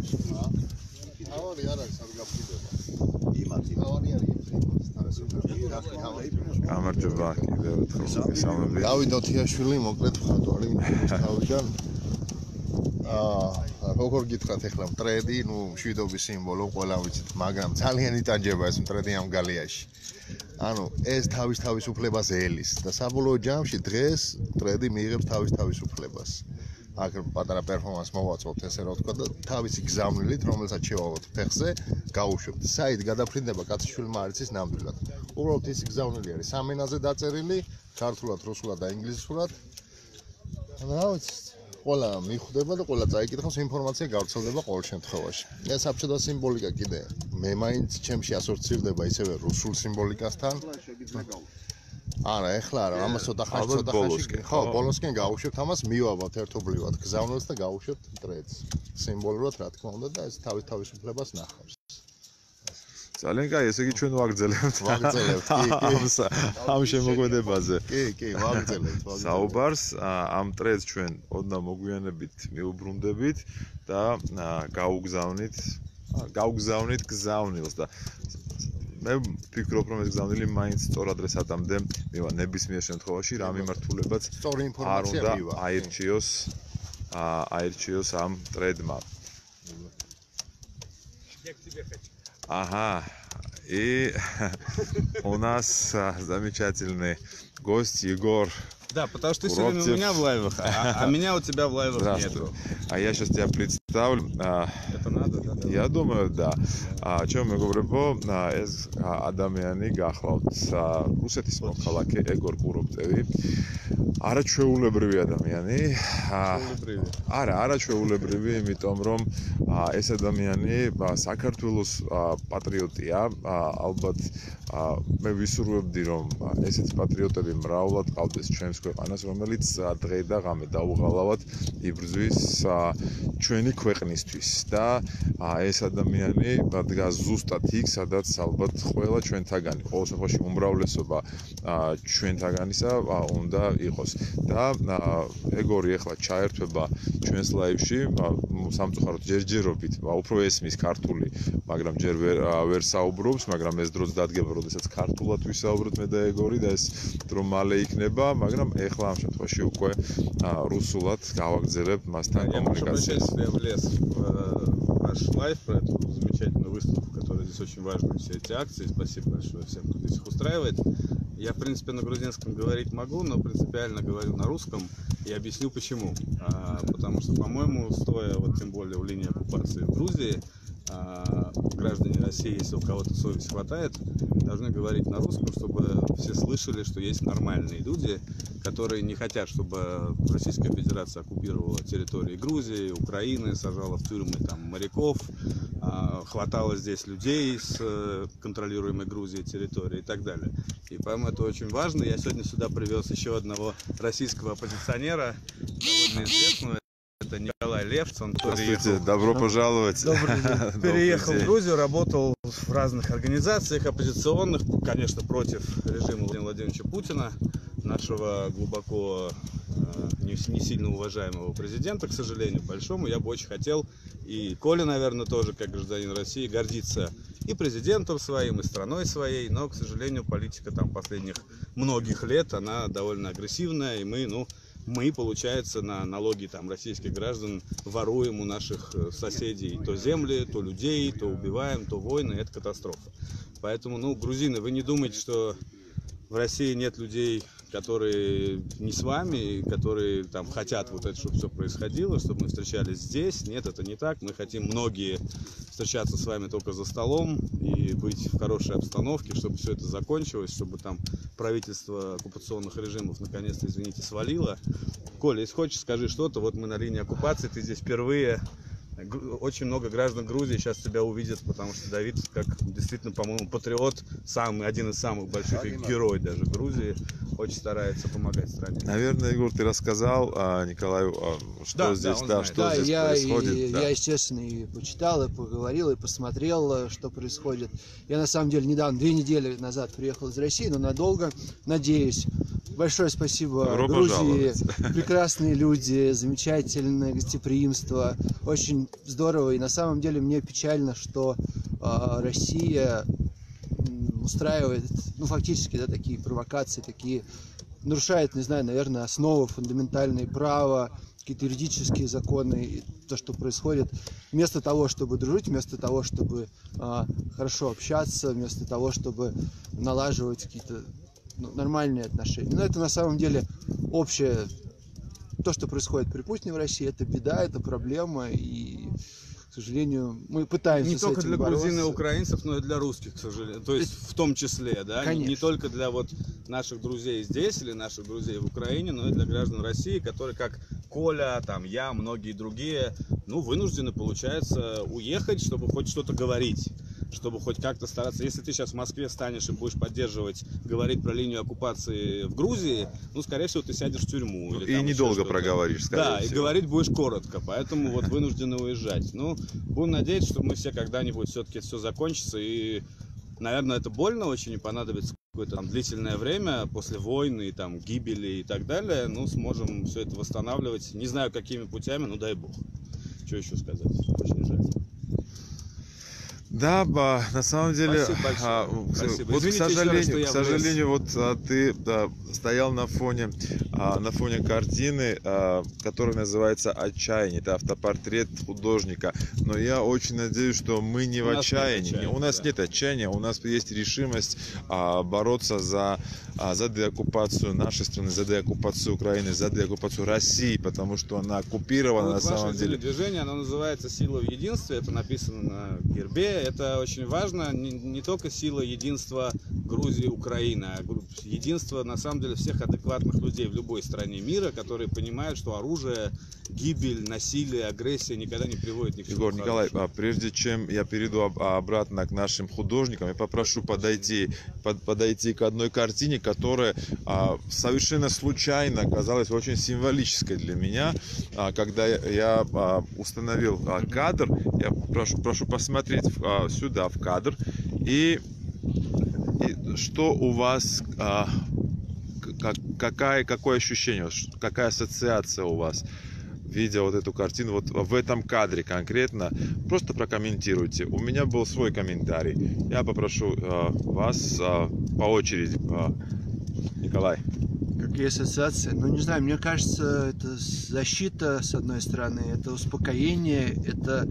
თავი არ არის არ გაფრინდება. იმათი. თავი არის. გამარჯობა კიდევ ერთხელ გესალმებით. დავით ოთიაშვილი მოკლედ მხატვარი თავიდან. აა როგორ გითხრათ ახლა მტრედი, ნუ მშვიდობის სიმბოლო ყველა ვიცით, მაგრამ ძალიან იტანჯება ეს მტრედი ამ გალიაში. ანუ ეს თავის თავისუფლებას ელის და საბოლოო ჯამში დღეს მტრედი მიიღებს თავის თავისუფლებას. აქ პატარა პერფორმანს მოვაწვევთ ესე რა ვთქვა და თავისი გზავნილით რომელსაც შევავოთ ფეხზე გავუშვებთ. საით გადაფრინდება კაციშვილმა არ იცის ნამდვილად. უბრალოდ ის გზავნილი არის სამ ენაზე დაწერილი, ქართულად, რუსულად და ინგლისურად. რა ვიცი, ყველა მიხვდება და ყველა წაიკითხავს, ინფორმაცია გავრცელდება ყოველ შემთხვევაში. ეს საბჭოთა სიმბოლიკა კიდე მე მაინც ჩემში ასოცირდება ისევე რუსულ სიმბოლიკასთან. არა, ეხლა არა, ამას ცოტა ხანში ცოტა ხანში ხო, ბოლოსკენ გავუშვებთ ამას, მივავათ ერთობლივად გზავნილს და გავუშვებთ მტრედს. სიმბოლურად რა თქმა უნდა და ეს თავის თავისუფლებას ნახავს. ძალიან კაი, ესე იგი ჩვენ ვაგრძელებთ. ვაგრძელებთ, კი, კი. ამ შემოქმედებაზე. კი, კი, ვაგრძელებთ, ვაგრძელებთ. საუბარს ამ ტრედს ჩვენ ოდნავ მოგვიანებით მიუბრუნდებით და გაუგზავნით, გაუგზავნით გზავნილს და მე ვფიქრობ, რომ ეს გზავნილი მაინც სწორ ადრესატამდე მივა ნებისმიერ შემთხვევაში რა მიმართულებაც სწორი ინფორმაცია მივა. აირჩიოს აირჩიოს ამ ტრედმა. Ага, и у нас замечательный гость Егор. Да, потому что ты все время у меня в лайвах, а, а меня у тебя в лайвах нету. А я сейчас тебя представлю. Это надо, да? Я думаю, да. А чем мы говорим? Ez ადამიანი გახლავთ რუსეთის მოქალაქე ეგორ კუროპტევი. არაჩვეულებრივი ადამიანი. არა, არაჩვეულებრივი, იმიტომ რომ ეს ადამიანი საქართველოს პატრიოტია. ალბათ მე ვისურვებდი რომ ესეთი პატრიოტები მრავლად ყავდეს ჩვენს ქვეყანას, რომელიც დღე და ღამე დაუღალავად იბრძვის ჩვენი ქვეყნისთვის და ეს ადამიანი დგას ზუსტად იქ, სადაც ალბათ ყველა ჩვენთაგანი, ყოველ შემთხვევაში უმრავლესობა ჩვენთაგანისა უნდა იყოს. და ეგორი ახლა ჩაერთვება ჩვენს ლაივში, სამწუხაროდ ჯერჯერობით, უფრო ესმის ქართული, მაგრამ ჯერ ვერ საუბრობს, მაგრამ ეს დროც დადგება, როდესაც ქართულად ვისაუბროთ მე და ეგორი და ეს დრო მალე იქნება, მაგრამ ეხლა ამ შემთხვევაში უკვე რუსულად გავაგრძელებთ მასთან коммуникацией. Ваш лайв про эту замечательную выставку, которая здесь очень важна, все эти акции. Спасибо большое всем, кто здесь их устраивает. Я, в принципе, на грузинском говорить могу, но принципиально говорю на русском и объясню почему. А, потому что, по-моему, стоя вот тем более в линии оккупации в Грузии, а, граждане России, если у кого-то совесть хватает, должны говорить на русском, чтобы все слышали, что есть нормальные люди, которые не хотят, чтобы Российская Федерация оккупировала территории Грузии, Украины, сажала в тюрьмы там моряков, а, хватало здесь людей с контролируемой Грузией территории и так далее. И поэтому это очень важно. Я сегодня сюда привез еще одного российского оппозиционера, довольно известного. Это Николай Левц, он переехал. Добро пожаловать. Добрый день. Переехал в Грузию, работал в разных организациях оппозиционных, конечно, против режима Владимира Владимировича Путина, нашего глубоко не, не сильно уважаемого президента, к сожалению, большому. Я бы очень хотел, и Коля, наверное, тоже, как гражданин России, гордиться и президентом своим, и страной своей, но, к сожалению, политика там последних многих лет, она довольно агрессивная, и мы, ну, мы, получается, на налоги там российских граждан воруем у наших соседей то земли, то людей, то убиваем, то войны. Это катастрофа. Поэтому, ну, грузины, вы не думайте, что в России нет людей, которые не с вами, которые там хотят вот это, чтобы все происходило, чтобы мы встречались здесь. Нет, это не так. Мы хотим многие встречаться с вами только за столом и быть в хорошей обстановке, чтобы все это закончилось, чтобы там правительство оккупационных режимов наконец-то, извините, свалило. Коля, если хочешь, скажи что-то. Вот мы на линии оккупации, ты здесь впервые. Очень много граждан Грузии сейчас тебя увидят, потому что Давид, как действительно, по-моему, патриот, самый, один из самых больших герой даже Грузии, очень старается помогать стране. Наверное, Егор, ты рассказал а, Николаю, а, что да, здесь, да, да, что да, здесь я, происходит. И, да. Я, естественно, и почитал, и поговорил, и посмотрел, что происходит. Я, на самом деле, недавно, две недели назад приехал из России, но надолго, надеюсь. Большое спасибо Добро Грузии, прекрасные люди, замечательное гостеприимство, очень здорово. И на самом деле мне печально, что э, Россия устраивает, ну фактически, да, такие провокации, такие нарушает, не знаю, наверное, основы, фундаментальные права, какие-то юридические законы, и то, что происходит, вместо того, чтобы дружить, вместо того, чтобы э, хорошо общаться, вместо того, чтобы налаживать какие-то нормальные отношения. Но это на самом деле общая то, что происходит при Путине в России, это беда, это проблема, и, к сожалению, мы пытаемся не с только этим для бороться. грузин и украинцев, но и для русских, к сожалению. То есть в том числе, да, не, не только для вот наших друзей здесь или наших друзей в Украине, но и для граждан России, которые, как Коля, там я, многие другие, ну, вынуждены, получается, уехать, чтобы хоть что-то говорить, чтобы хоть как-то стараться. Если ты сейчас в Москве станешь и будешь поддерживать, говорить про линию оккупации в Грузии, ну, скорее всего, ты сядешь в тюрьму. Ну, или и там недолго проговоришь, скорее Да, всего. и говорить будешь коротко, поэтому вот вынуждены уезжать. Ну, будем надеяться, что мы все когда-нибудь все-таки все закончится, и, наверное, это больно очень, и понадобится какое-то там длительное время после войны, там, гибели и так далее, ну, сможем все это восстанавливать. Не знаю, какими путями, ну, дай бог. Что еще сказать? Очень жаль. Да, ба, на самом деле, Спасибо большое. а, Спасибо. вот, к Извините еще раз, сожалению, что я к сожалению, вот а, ты да, стоял на фоне, а, на фоне картины, а, которая называется «Отчаяние». Это автопортрет художника. Но я очень надеюсь, что мы не У в нас отчаянии. нет отчаяния, у нас да. нет отчаяния, у нас есть решимость а, бороться за, а, за деоккупацию нашей страны, за деоккупацию Украины, за деоккупацию России, потому что она оккупирована Ну, на вот ваше самом деле. движение, оно называется «Сила в единстве», это написано на гербе. Это очень важно, не, не только сила единства Грузии и Украины, а единство, на самом деле, всех адекватных людей в любой стране мира, которые понимают, что оружие, гибель, насилие, агрессия никогда не приводит ни к чему Егор, Николай, хорошему. а прежде чем я перейду об- обратно к нашим художникам, я попрошу подойти, под- подойти к одной картине, которая а, совершенно случайно оказалась очень символической для меня. А, когда я, я, а, установил а, кадр, я прошу, прошу посмотреть в- а, сюда в кадр, и, и что у вас, а, как, какая, какое ощущение, ш- какая ассоциация у вас? Видя вот эту картину, вот в этом кадре конкретно, просто прокомментируйте. У меня был свой комментарий. Я попрошу э, вас э, по очереди. Э, Николай. Какие ассоциации? Ну, не знаю, мне кажется, это защита, с одной стороны, это успокоение, это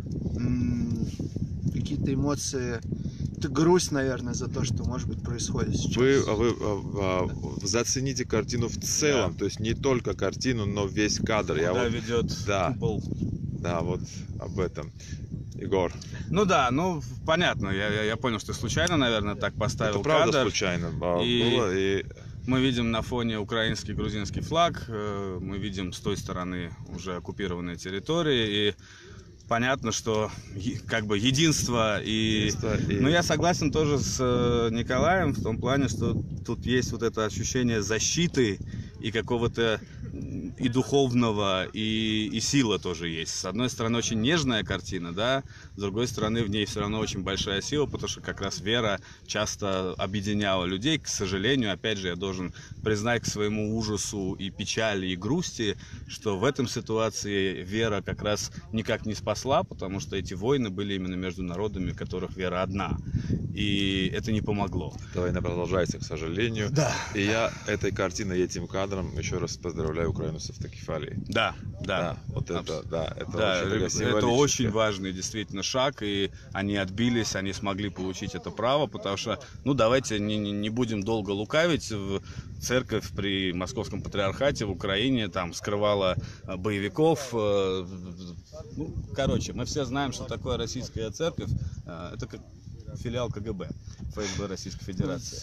м, какие-то эмоции, это грусть, наверное, за то, что, может быть, происходит сейчас. Вы, вы э, э, зацените картину в целом, Да. то есть не только картину, но весь кадр. Я Куда вот- ведет да. купол. да, вот об этом. Егор. Ну да, ну понятно, я, я, я понял, что ты случайно, наверное, так поставил Это правда кадр. случайно э, И- было. И Мы видим на фоне украинский, грузинский флаг, э, мы видим с той стороны уже оккупированные территории, и понятно, что е- как бы единство и... Единство и- Но я согласен тоже с э, Николаем в том плане, что тут есть вот это ощущение защиты и какого-то м, и духовного, и, и сила тоже есть. С одной стороны, очень нежная картина, да, с другой стороны, в ней все равно очень большая сила, потому что как раз вера часто объединяла людей. К сожалению, опять же, я должен признать к своему ужасу и печали, и грусти, что в этом ситуации вера как раз никак не спасла, потому что эти войны были именно между народами, у которых вера одна. И это не помогло. война продолжается, к сожалению. Да. И я этой картиной и этим кадром еще раз поздравляю Украину с автокефалией. Да, да. Да, вот это, да, это Да, очень такая это символическая. очень важный действительно шаг, и они отбились, они смогли получить это право, потому что, ну, давайте не, не, не будем долго лукавить, в- церковь при Московском патриархате в Украине там скрывала э, боевиков, э, ну, короче, мы все знаем, что такое российская церковь, э, это как филиал КГБ, ФСБ Российской Федерации.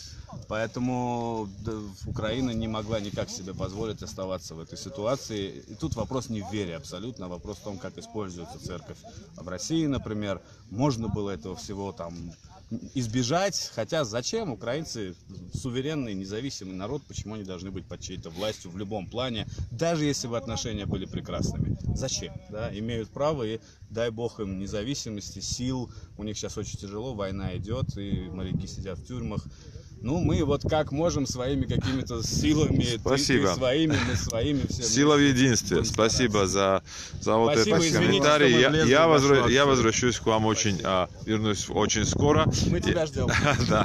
Поэтому да, Украина не могла никак себе позволить оставаться в этой ситуации. И тут вопрос не в вере абсолютно, а вопрос в том, как используется церковь в России, например. Можно было этого всего там избежать, хотя зачем? Украинцы суверенный, независимый народ, почему они должны быть под чьей-то властью в любом плане, даже если бы отношения были прекрасными? Зачем? Да? Имеют право, и дай бог им независимости, сил. У них сейчас очень тяжело, война идет, и моряки сидят в тюрьмах. Ну, мы вот как можем своими какими-то силами, Спасибо. ты, ты своими, мы своими, все. Сила в единстве. Спасибо за, за вот Спасибо, этот извините, комментарий. что мы Я, влезли я, в вашу возвра- я акцию. возвращусь к вам очень, а, вернусь очень скоро. Мы тебя И- ждем. და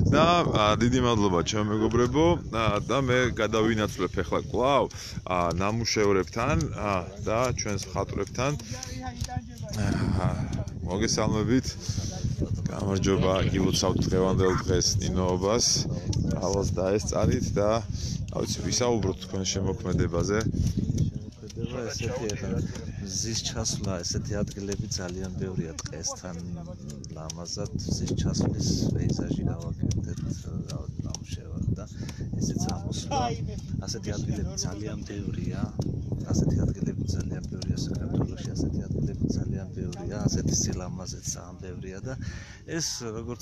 და დიდი მადლობა ჩემო მეგობრებო და მე გადავინაცვლებ ახლა კვლავ ნამუშევრებთან და ჩვენს მხატვრებთან მოგესალმებით გამარჯობა, გილოცავთ დღევანდელ დღეს ნინოობას. ავალს დაესწარით და ავიცი ვისაუბროთ თქვენ შემოქმედებაზე. შემოქმედება ესეთი ახლა მზის ჩასვლა, ესეთი ადგილები ძალიან ბევრია დღესთან ლამაზად მზის ჩასვლის პეიზაჟი გავაკეთეთ ნამუშევარ და ესეც ამოსვლა. ასეთი ადგილები ძალიან ბევრია. ასეთი ადგილები ძალიან ბევრია საქართველოში, ასეთი ადგილები ძალიან ბევრია, ასეთი სილამაზეც ძალიან ბევრია და ეს როგორც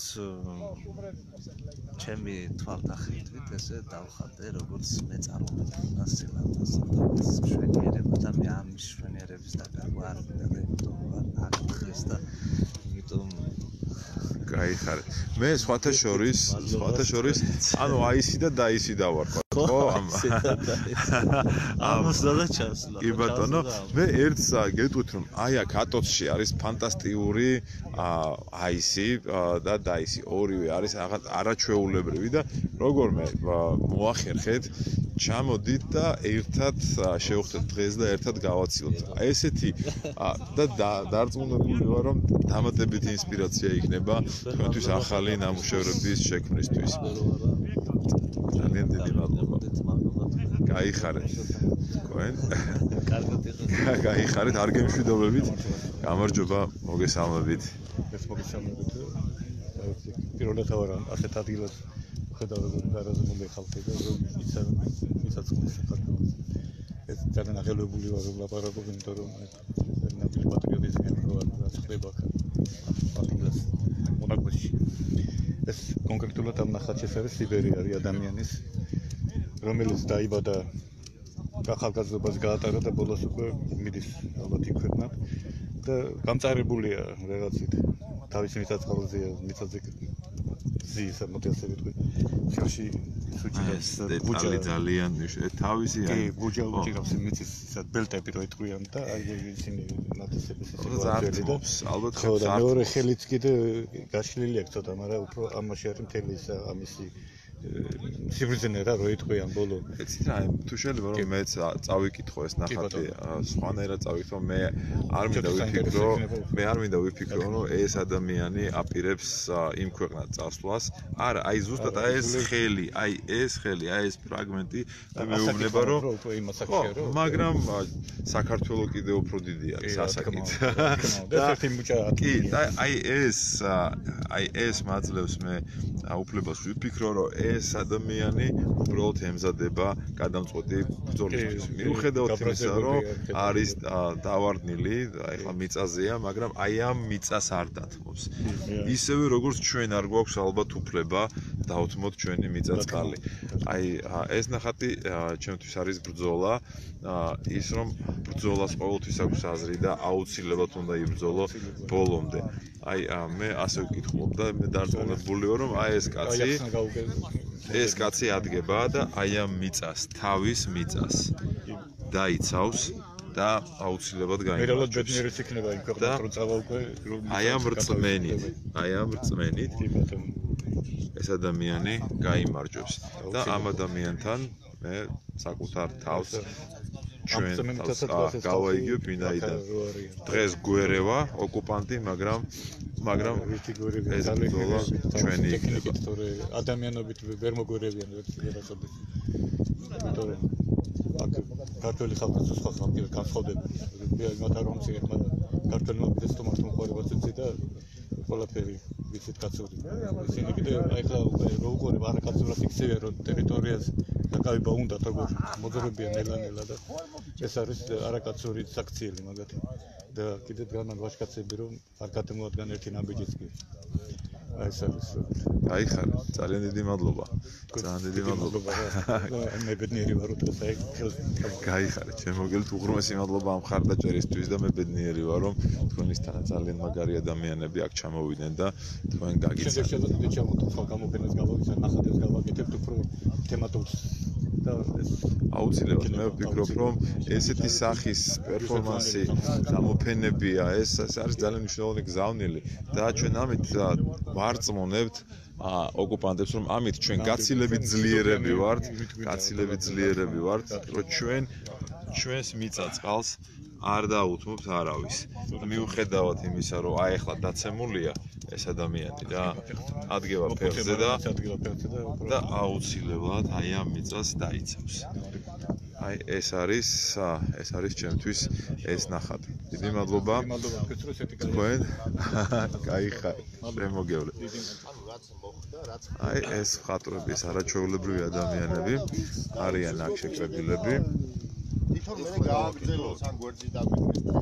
ჩემი თვალთახედვით ესე დავხატე, როგორც მე წარმოვიდგინე სილამაზს და ეს მშვენიერება და მე ამ მშვენიერების დაკარგვა არ მინდა და იმიტომ აქ დღეს და იმიტომ გაიხარეთ. მე სხვათა შორის, სხვათა შორის, ანუ აისი და დაისი დავარ ხო? ამ ამოსვლა და ჩასვლა. კი ბატონო, მე ერთს გეტყვით რომ აი აქ ატოცში არის ფანტასტიკური აისი და დაისი, ორივე არის არაჩვეულებრივი და როგორმე მოახერხეთ, ჩამოდით და ერთად შევხვდეთ დღეს და ერთად გავაცილოთ. ესეთი და დარწმუნებული ვარ რომ დამატებითი ინსპირაცია იქნება თქვენთვის ახალი ნამუშევრების შექმნისთვის. ძალიან დიდი მადლობა. გაიხარეთ. თქვენ გაიხარეთ, არ გემშვიდობებით. გამარჯობა, მოგესალმებით. ეს მოგესალმებით. პირველად ვარ ასეთ ადგილას ხედავ როგორ გარაზმული ხალხი და იცავენ მიცაცხლეს საქართველოს. ეს ძალიან აღელვებული ვარ რომ ლაპარაკობ, იმიტომ რომ ნაბიჯ პატრიოტიზმი ვარ რაც ხდება ადგილას მონაკვეთში. ეს კონკრეტულად ამ ნახატში არის სიბერიარი ადამიანის, რომელიც დაიბადა ახალგაზრდობას გაატარა და ბოლოს უკვე მიდის ალბათ იქვეყნად და გამწარებულია რაღაცით თავისი მიწაწყალზეა მიწაზე ზის მოდი ასე ვიტყვი ხელში ეს დეტალი ძალიან თავისი კი ბუჯა უჭირავს მიწის ისეთ ბელტები რო იტყვიან და აი ისინი ნათესების ისე და ალბათ ხო და მეორე ხელიც კიდე გაშლილი აქვს ცოტა, მაგრამ უფრო ამაში არის მთელი ისა ამისი სიბრძნე რა რო იტყვიან ბოლო. ეცით რა, თუ შეიძლება რომ მეც წავიკითხო ეს ნახატი, სხვანაირად წავიკითხო, მე არ მინდა ვიფიქრო, მე არ მინდა ვიფიქრო, რომ ეს ადამიანი აპირებს იმ ქვეყნად წასვლას. არა, აი ზუსტად აი ეს ხელი, აი ეს ხელი, აი ეს ფრაგმენტი მეუბნება რომ ხო, მაგრამ საქართველოს კიდე უფრო დიდი არის ასაკით. კი, აი ეს აი ეს მაძლევს მე უფლებას ვიფიქრო, რომ ეს ადამიანი უბრალოდ ემზადება გადამწყვეტი ბრძოლისთვის. მიუხედავად იმისა, რომ არის დავარდნილი, ეხლა მიწაზეა, მაგრამ აი ამ მიწას არ დათმობს. ისევე როგორც ჩვენ არ გვაქვს ალბათ უფლება დავთმოთ ჩვენი მიწა-წყალი. აი ეს ნახატი ჩემთვის არის ბრძოლა, ის რომ ბრძოლას ყოველთვის აქვს აზრი და აუცილებლად უნდა იბრძოლო ბოლომდე. აი მე ასე ვკითხულობ და მე დარწმუნებული ვარ რომ აი ეს კაცი ეს კაცი ადგება და აი ამ მიწას, თავის მიწას დაიცავს და აუცილებლად გაიმარჯვებს. მე ბედნიერიც იქნება იმ ქვეყნად რომ წავა უკვე აი ამ რწმენით, აი ამ რწმენით ეს ადამიანი გაიმარჯვებს და ამ ადამიანთან მე საკუთარ თავს ჩვენ გავაიგებ ვინაიდან დღეს გვერევა ოკუპანტი, მაგრამ მაგრამ ეს ბრძოლა ჩვენი იქნება. თორე ადამიანობით ვერ მოგვერევიან რაღაცები. იმიტომ რომ აქ ქართული ხალხი სხვა ხალხი განსხვავდება. მე მათ არ მომწია, მაგრამ ქართული მოგდეს თომას მოყარებას ეცი და ყველაფერი ვიცით კაცური. ისინი კიდე აი ხა რო უყურებ არა კაცურად იქცევიან რომ ტერიტორიაზე დაკავება უნდა როგორ მოძრებიან ნელა-ნელა და ეს არის არაკაცური საქციელი მაგათი. და კიდე დგანან ვაჟკაცები რომ არ გადმოადგან ერთი ნაბიჯიც კი. აი ეს არის. გაიხარეთ, ძალიან დიდი მადლობა. ძალიან დიდი მადლობა. მე ბედნიერი ვარ რომ დღეს აი გაიხარეთ, ჩემ მოგელთ უღრმესი მადლობა ამ ხარდაჭერისთვის და მე ბედნიერი ვარ რომ თქვენისთანა ძალიან მაგარი ადამიანები აქ ჩამოვიდნენ და თქვენ გაგიცანთ. შეიძლება შევდივართ ჩამოვიდეთ სხვა გამოფენას გავაკეთებთ, ნახატებს გავაკეთებთ უფრო თემატურ და აუცილებლად მე ვფიქრობ რომ ესეთი სახის პერფორმანსი გამოფენებია, ეს არის ძალიან მნიშვნელოვანი გზავნილი და ჩვენ ამით ვარწმუნებთ ოკუპანტებს რომ ამით ჩვენ გაცილებით ძლიერები ვართ, გაცილებით ძლიერები ვართ, რომ ჩვენ ჩვენს მიწა-წყალს არ დაუთმობთ არავის. მიუხედავად იმისა, რომ აი ახლა დაცემულია ეს ადამიანი რა, ადგება ფეხზე და და აუცილებლად აი ამ მიწას დაიცავს. აი ეს არის ეს არის ჩემთვის ეს ნახატი. დიდი მადლობა. თქვენ გაიხარეთ. შემოგევლეთ. აი ეს მხატვრები, ეს არაჩვეულებრივი ადამიანები არიან აქ შეკრებილები. თვითონ მე გავაგრძელო სან გვერდში დაგვიწყეს და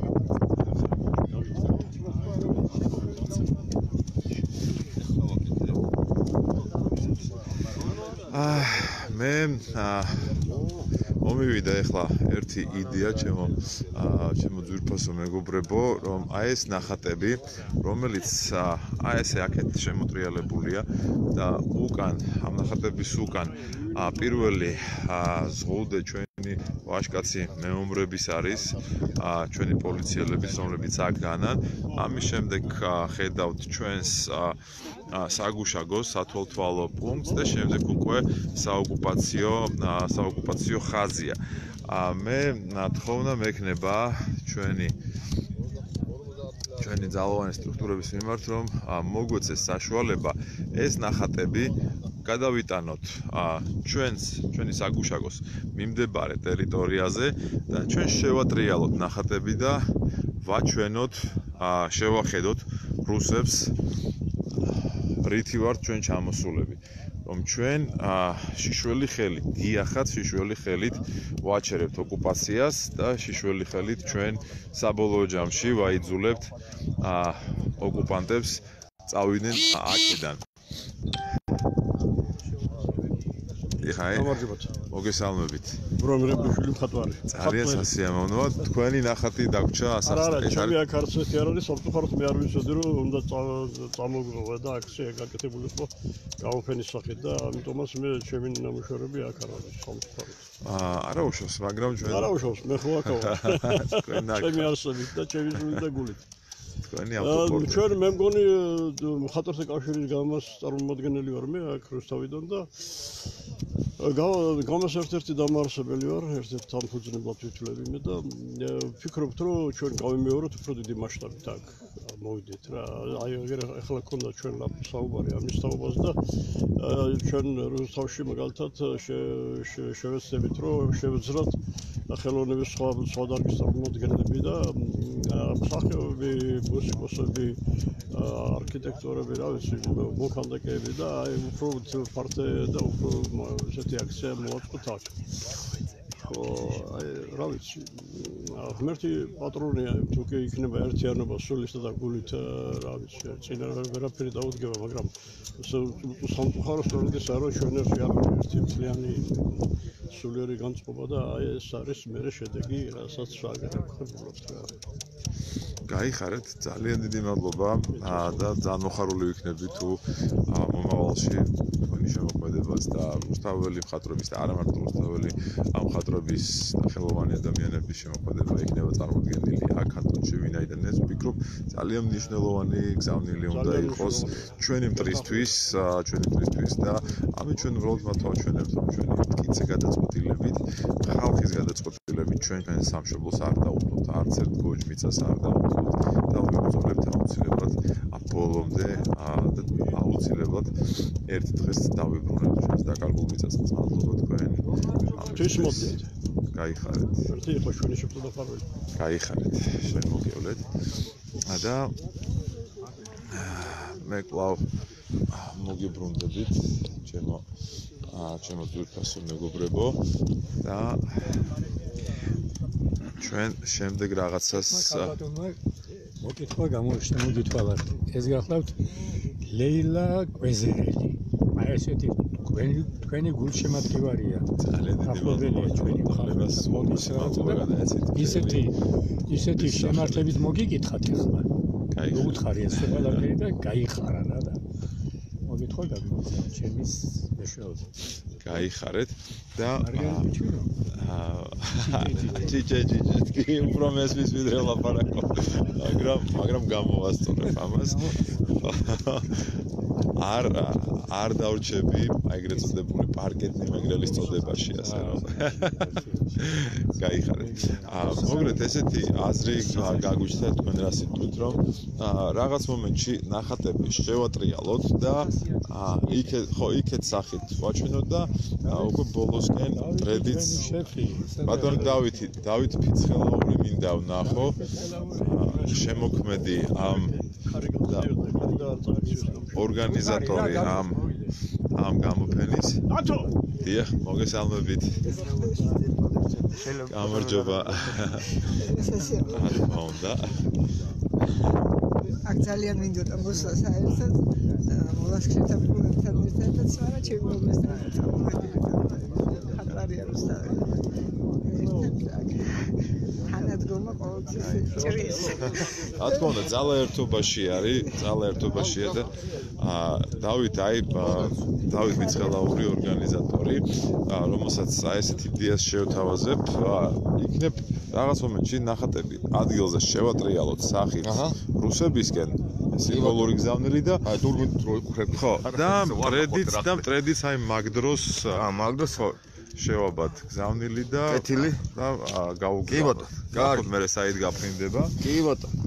აა მე მომივიდა ახლა ერთი იდეა ჩემო ჩემო ძვირფასო მეგობრებო, რომ აი ეს ნახატები, რომელიც აი ესე აქეთ შემოტრიალებულია და უკან ამ ნახატების უკან პირველი ზღუდე ჩვენი ვაჟკაცი მეომრების არის, ჩვენი პოლიციელების, რომლებიც აქ განან. ამის შემდეგ ხედავთ ჩვენს საგუშაგოს სათვალთვალო პუნქტს და შემდეგ უკვე საოკუპაციო საოკუპაციო ხაზია. მე ნათხოვნა მექნება ჩვენი ჩვენი ძალოვანი სტრუქტურების მიმართ, რომ მოგვეცეს საშუალება ეს ნახატები გადავიტანოთ ჩვენს ჩვენი საგუშაგოს მიმდებარე ტერიტორიაზე და ჩვენ შევატრიალოთ ნახატები და ვაჩვენოთ, შევახედოთ რუსებს რითი ვართ ჩვენ ჩამოსულები, რომ ჩვენ შიშველი ხელით, გიახად შიშველი ხელით ვაჩერებთ ოკუპაციას და შიშველი ხელით ჩვენ საბოლოო ჯამში ვაიძულებთ ოკუპანტებს წავიდნენ აქედან. იხაი, მოგესალმებით. ბრომერებიშვილი მხატვარი. ძალიან სასიამოვნოა, თქვენი ნახატი დაგვრჩა ასახსნა. არა, ჩემი აქ არც ერთი არ არის, სამწუხაროდ მე არ ვიცოდი, რომ უნდა წამოგვიყვება და აქ შეგაკეთებული იყო გამოფენის სახით და ამიტომაც მე ჩემი ნამუშევრები აქ არ არის, სამწუხაროდ. აა, არა უშავს, მაგრამ ჩვენ არა უშავს, მე ხო აქ ვარ. ჩემი არსებით და ჩემი ზურით და გულით. თქვენი ავტოპორტრეტი. ჩვენ მე მგონი მხატვართა კავშირის გამოს წარმომადგენელი ვარ მე აქ რუსთავიდან და გამოს ერთ-ერთი დამაარსებელი ვარ, ერთ-ერთი დამფუძნებლად ვითვლები მე და ვფიქრობთ, რომ ჩვენ გავიმეოროთ უფრო დიდი მასშტაბით აქ მოვიდეთ რა. აი ახლა ქონდა ჩვენ საუბარი ამის თაობას და ჩვენ რუსთავში მაგალითად შევეცდებით, რომ შევძრათ ხელოვნების სხვა სხვა დარგის წარმომადგენლები და მსახიობები, მუსიკოსები, არქიტექტორები, რა ვიცი, მოქანდაკეები და აი უფრო ფართე და უფრო ესეთი აქცია მოვაწყოთ აქ. აი რა ვიცი, ღმერთი პატრონია, თუ კი იქნება ერთიანობა სულისა და გულით, რა ვიცი, წინა ვერაფერი დაუდგება, მაგრამ სამწუხაროდ სწორედ არა ჩვენ ერთი მთლიანი სულიერი განწყობა და აი ეს არის მერე შედეგი, რასაც ვაგებთ რა. გაიხარეთ, ძალიან დიდი მადლობა და ძალიან მოხარული ვიქნები თუ მომავალში თქვენი შემოქმედებას და რუსთაველი მხატვრების და არა მარტო რუსთაველი მხატვრების ხელოვანი ადამიანების შემოქმედება იქნება წარმოდგენილი აქ კანტონში, ვინაიდან ეს ვფიქრობ ძალიან მნიშვნელოვანი გზავნილი უნდა იყოს ჩვენი მტრისთვის, ჩვენი მტრისთვის და ამით ჩვენ უბრალოდ მათვაჩვენებთ, რომ ჩვენი მტკიცე გადაწყვეტილებით, ხალხის გადაწყვეტილებით ჩვენ ჩვენ სამშობლოს არ დაუბრუნდით, არც ერთ გოჯმიცას არ დაუბრუნდით და ვიმოწოლებთ აუცილებლად ბოლომდე და აუცილებლად ერთ დღეს დავიბრუნებთ ჩვენს დაკარგულ მიწას. მადლობა თქვენ. თვის მოდით. გაიხარეთ. ერთი იყო ჩვენი შეფრთხილება. გაიხარეთ, შემოგევლეთ. და მე კვლავ მოგიბრუნდებით ჩემო ჩემო ძვირფასო მეგობრებო და ჩვენ შემდეგ რაღაცას მოკითხვა გამოიშნა მოგითვალათ. ეს გახლავთ ლეილა კვეზერელი. აი ესეთი თქვენი თქვენი გულშემატკივარია. ძალიან დიდი მადლობა ჩვენი მხატვრებას ისეთი ისეთი შემართებით მოგიკითხათ ახლა. გაიგუთხარი ეს ყველაფერი და გაიხარა რა და მოგითხვა გამოგცემ ჩემის მეშვეობით. გაიხარეთ და ჩიჩე ჩიჩე კი უფრო მესმის ვიდრე ლაპარაკო. მაგრამ მაგრამ გამოვასწორებ ამას. არ არ დავრჩები ეგრეთ წოდებული პარკეტი მეგრელის წოდებაში ასე რომ გაიხარეთ. მოგრეთ ესეთი აზრი გაგვიჩნდა თქვენ რას იტყვით რომ რაღაც მომენტში ნახატები შევატრიალოთ და იქეთ ხო იქეთ სახით ვაჩვენოთ და უკვე ბოლოსკენ დრედიც ბატონი დავითი დავით ფიცხელაური მინდა ვნახო შემოქმედი ამ ორგანიზატორი ამ ამ გამოფენის დიახ მოგესალმებით გამარჯობა მონდა აქ ძალიან მინდოდა მოსვლა საერთოდ მოლაშქრეთა პროგრამთან ერთადაც არა ჩემი მოგესალმებით ხატრია რუსთავი თანადგომა ყოველთვის ჭრის რა თქმა უნდა ძალა ერთობაში არის ძალა ერთობაშია და დავით აი დავით მიცხელაური ორგანიზატორი რომელსაც აი ესეთ იდეას შევთავაზებ იქნებ რაღაც მომენტში ნახატები ადგილზე შევატრიალოთ სახით რუსებისკენ სიმბოლური გზავნილი და ხო და ტრედიც და ტრედიც აი მაგდროს მაგდროს ხო შევაბად გზავნილი და კეთილი და გაუგზავნოთ. კი ბატონო. გაარკვევთ მე საით გაფრინდება. კი ბატონო.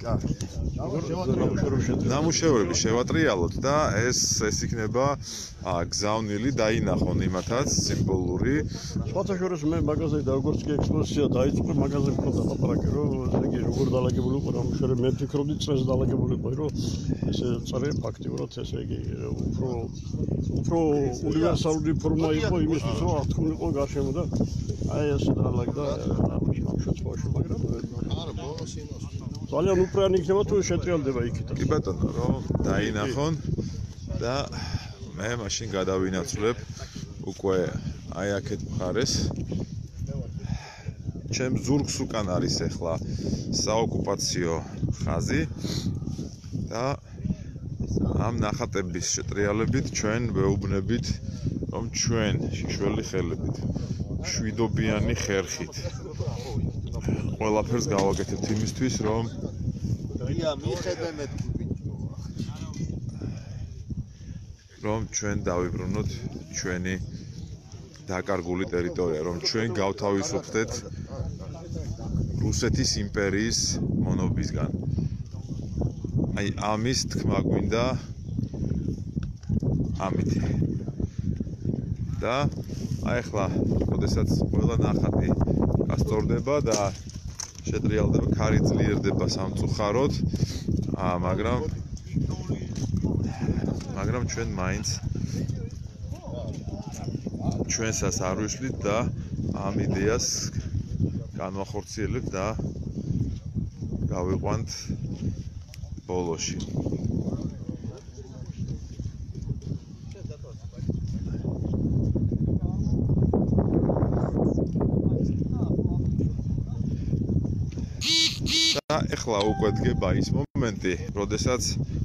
ნამუშევრები შევატრიალოთ და ეს ეს იქნება გზავნილი დაინახონ იმათაც სიმბოლური. სხვათაშორის მე მაგაზე და როგორც კი ექსპოზიცია დაიწყო მაგაზე მქონდა ლაპარაკი რომ იგი როგორ დალაგებული იყო ნამუშევრები მე ვფიქრობდი წეს დალაგებული იყო რომ ესე წარე ფაქტიურად ესე იგი უფრო უფრო უნივერსალური ფორმა იყო იმისთვის რომ აღთქმულიყო გარშემო და აი ესე დალაგდა შეწყვეტში მაგრამ არა ბოლოს იმას ძალიან უპრანი იქნება თუ შეტრიალდება იქით კი ბატონო რომ დაინახონ და მე მაშინ გადავინაცვლებ უკვე აი აქეთ მხარეს ჩემ ზურგს უკან არის ახლა საოკუპაციო ხაზი და ამ ნახატების შეტრიალებით ჩვენ ვეუბნებით რომ ჩვენ შიშველი ხელებით შვიდობიანი ხერხით ყველაფერს გავაკეთებთ იმისთვის რომ დია მიხედე მე რომ ჩვენ დავიბრუნოთ ჩვენი დაკარგული ტერიტორია, რომ ჩვენ გავთავისუფლდეთ რუსეთის იმპერიის მონობისგან. აი ამის თქმა გვინდა ამით. და აი ახლა, როდესაც ყველა ნახატი გასწორდება და შეტრიალდება, ქარი ძლიერდება სამწუხაროდ, აა მაგრამ მაგრამ ჩვენ მაინც ჩვენსაც არ ვიშლით და ამ იდეას განვახორციელებთ და გავიყვანთ ბოლოში. და ეხლა უკვე დგება ის მომენტი, როდესაც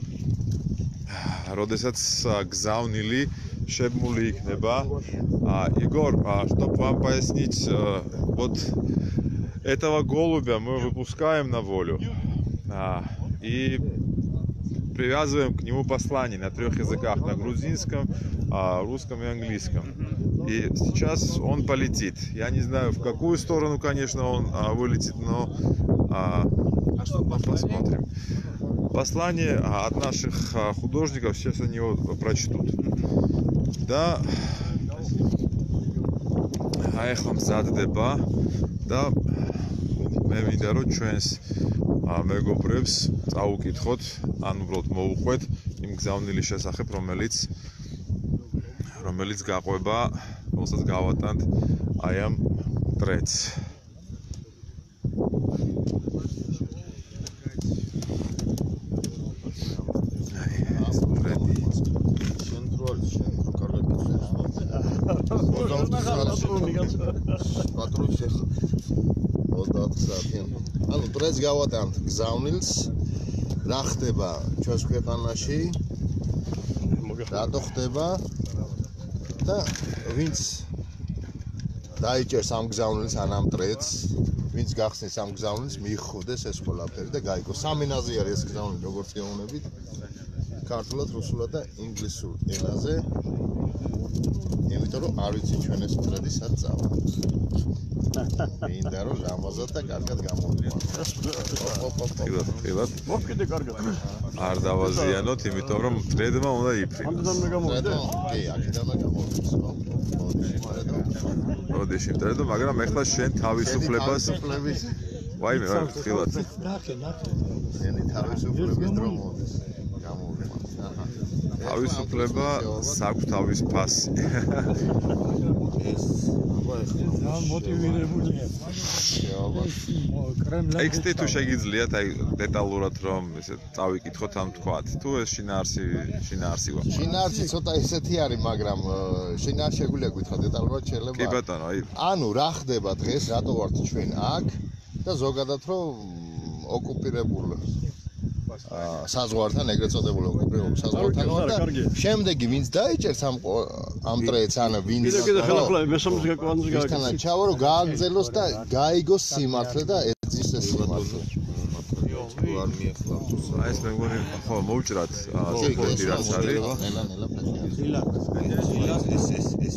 როდესაც гзаვნილი шебмули იქნება. Егор, чтобы вам пояснить, вот этого голубя мы выпускаем на волю и привязываем к нему послание на трех языках, на грузинском, русском и английском. И сейчас он полетит. Я не знаю, в какую сторону, конечно, он вылетит, но посмотрим. Послание от наших художников, сейчас они его прочтут. Да, ახლა მზადდება და მე მინდა რომ ჩვენს მეგობრებს წაუკითხოთ, ან უბრალოდ მოუყვეთ იმ გზავნილის შესახებ, რომელიც რომელიც გაყვება, რომელსაც გავატანთ აი ამ ტრედს. ანუ ტრედს გავატანთ გზავნილს, რა ხდება ჩვენს ქვეყანაში, რატო ხდება და ვინც დაიჭერს ამ გზავნილს ან ამ ტრედს, ვინც გახსნის ამ გზავნილს, მიიღოს ეს ყველაფერი და გაიგოს. სამ ენაზე არის ეს გზავნილი, როგორც გეუბნებით. ქართულად, რუსულად და ინგლისურ ენაზე. იმიტომ რომ არ ვიცი ჩვენ ეს მტრედი სად წავა. მინდა რომ ჟამაზად და კარგად გამოვიყვანო. ფილად, ფილად. მოკიდე კარგად. არ დავაზიანოთ, იმიტომ რომ მტრედმა უნდა იფრინოს. ამდენ მე გამოვიდე. კი, აქედან და გამოვიდეს, ხო? როდეში მტრედო, მაგრამ ეხლა შენ თავისუფლებას ვაიმე, ფილად. ნახე, ნახე. შენი თავისუფლების დრო მოდის. გამოვიყვანო. აჰა. თავისუფლება საქვს თავის ფასი. ეს აბა ეხლა მოტივირებულია. ტექსტი თუ შეგიძლიათ აი დეტალურად რომ ესე წავიკითხოთ ამ თქვათ თუ ეს შინაარსი შინაარსი გვაქვს. შინაარსი ცოტა ისეთი არის, მაგრამ შინაარსი შეგვიძლია გითხრათ დეტალურად შეიძლება. კი ბატონო, აი ანუ რა ხდება დღეს, რატო ვართ ჩვენ აქ და ზოგადად რომ ოკუპირებულ საზღვართან, ეგრეთ წოდებულ ოკუპირებულ საზღვართან ვარ და შემდეგი ვინც დაიჭერს ამ ამ ტრეც ან ვინც კიდე კიდე ხელახლა მესამის გაკვანზე გაიგოს. ისთან ჩავა რომ გააგზელოს და გაიგოს სიმართლე და ეძის ეს სიმართლე. არ მიახლავს. აი ეს მე მგონი ხო მოვჭრათ სპორტი რაც არის. ნელა ნელა დილა დილა ეს ეს ეს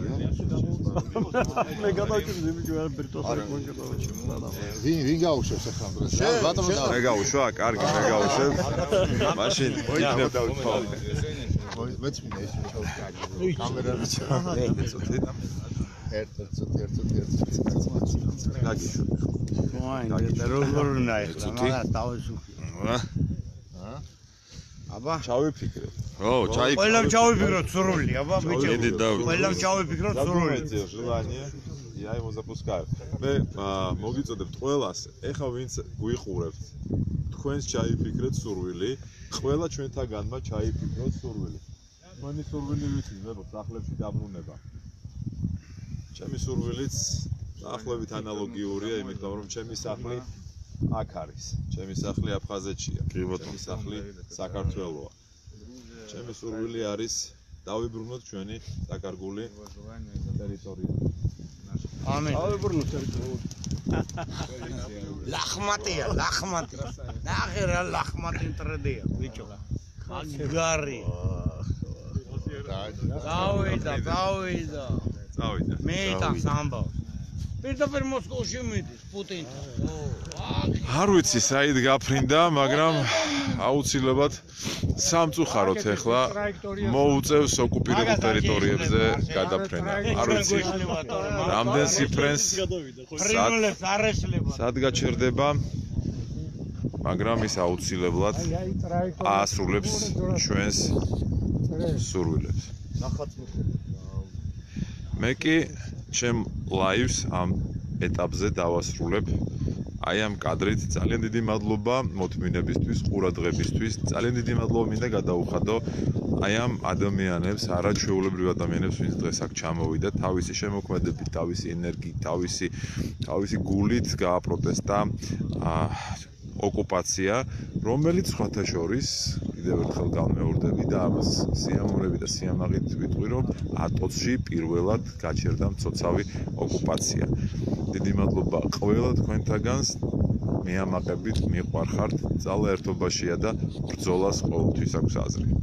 მე გადავჭირდი ბიჭო არ ბერტოს არ კონკრეტულად. ვინ ვინ გაუშვებს ახლა დღეს? ბატონო მე გავუშვა, კარგი მე გავუშვებ. მაშინ იქნებ დავთვალ. მეც მინდა ის ჩავკარი. კამერაზე ჩავკარი. ერთ ერთ ერთ ერთ გაგიშო. მოაინდა და როგორ უნდა ეხლა, მაგრამ თავისუფლება. აა? აბა, ჩავიფიქრეთ. ო, ჩაიფიქრეთ. ყველამ ჩავიფიქროთ სრული, აბა, ბიჭო. Иди да. ყველამ ჩავიფიქროთ სრული. желание. Я его запускаю. მე მოგიწოდებთ ყველას, ეხა ვინც გვიყურებთ. თქვენს ჩაიფიქრეთ სურვილი, ყველა ჩვენთაგანმა ჩაიფიქროთ სურვილი. თქვენი სურვილი ვიცი, ნებო, სახლებში დაბრუნება. ჩემი სურვილიც ახლობით ანალოგიურია, იმიტომ რომ ჩემი სახლი აქ არის. ჩემი სახლი აფხაზეთშია. ჩემი სახლი საქართველოა. ჩემი სურვილი არის დავიბრუნოთ ჩვენი დაკარგული ტერიტორია. ამენ. დავიბრუნოთ ტერიტორია. ლახმატია, ლახმატი. ნახე რა ლახმატი მტრედია, ბიჭო. ხაგარი. დავიდა, დავიდა. წავიდა. მე იტანს ამბავს. პირდაპირ მოსკოვში მიდის პუტინთან. არ ვიცი საით გაფრინდა, მაგრამ აუცილებლად სამწუხაროდ ახლა მოუწევს ოკუპირებულ ტერიტორიებზე გადაფრენა. არ ვიცი რამდენ სიფრენს ფრინველებს არ ეშლება. სად გაჩერდება, მაგრამ ის აუცილებლად აასრულებს ჩვენს სურვილებს. მე კი ჩემ ლაივს ამ ეტაპზე დავასრულებ. აი ამ კადრით ძალიან დიდი მადლობა მოთმინებისთვის, ყურადღებისთვის. ძალიან დიდი მადლობა მინდა გადაუხადო აი ამ ადამიანებს, არაჩვეულებრივ ადამიანებს, ვინც დღეს აქ ჩამოვიდა, თავისი შემოქმედებით, თავისი ენერგიით, თავისი თავისი გულით გააპროტესტა ოკუპაცია, რომელიც სხვათა შორის კიდევ ერთხელ განმეორდები და ამას სიამოვნებით და სიამაღით ვიტყვი, რომ ატოცში პირველად გაჩერდა მცოცავი ოკუპაცია. დიდი მადლობა ყველა თქვენთაგანს, მეამაყებით, მიყვარხართ, ძალა ერთობაშია და ბრძოლას ყოველთვის აქვს აზრი.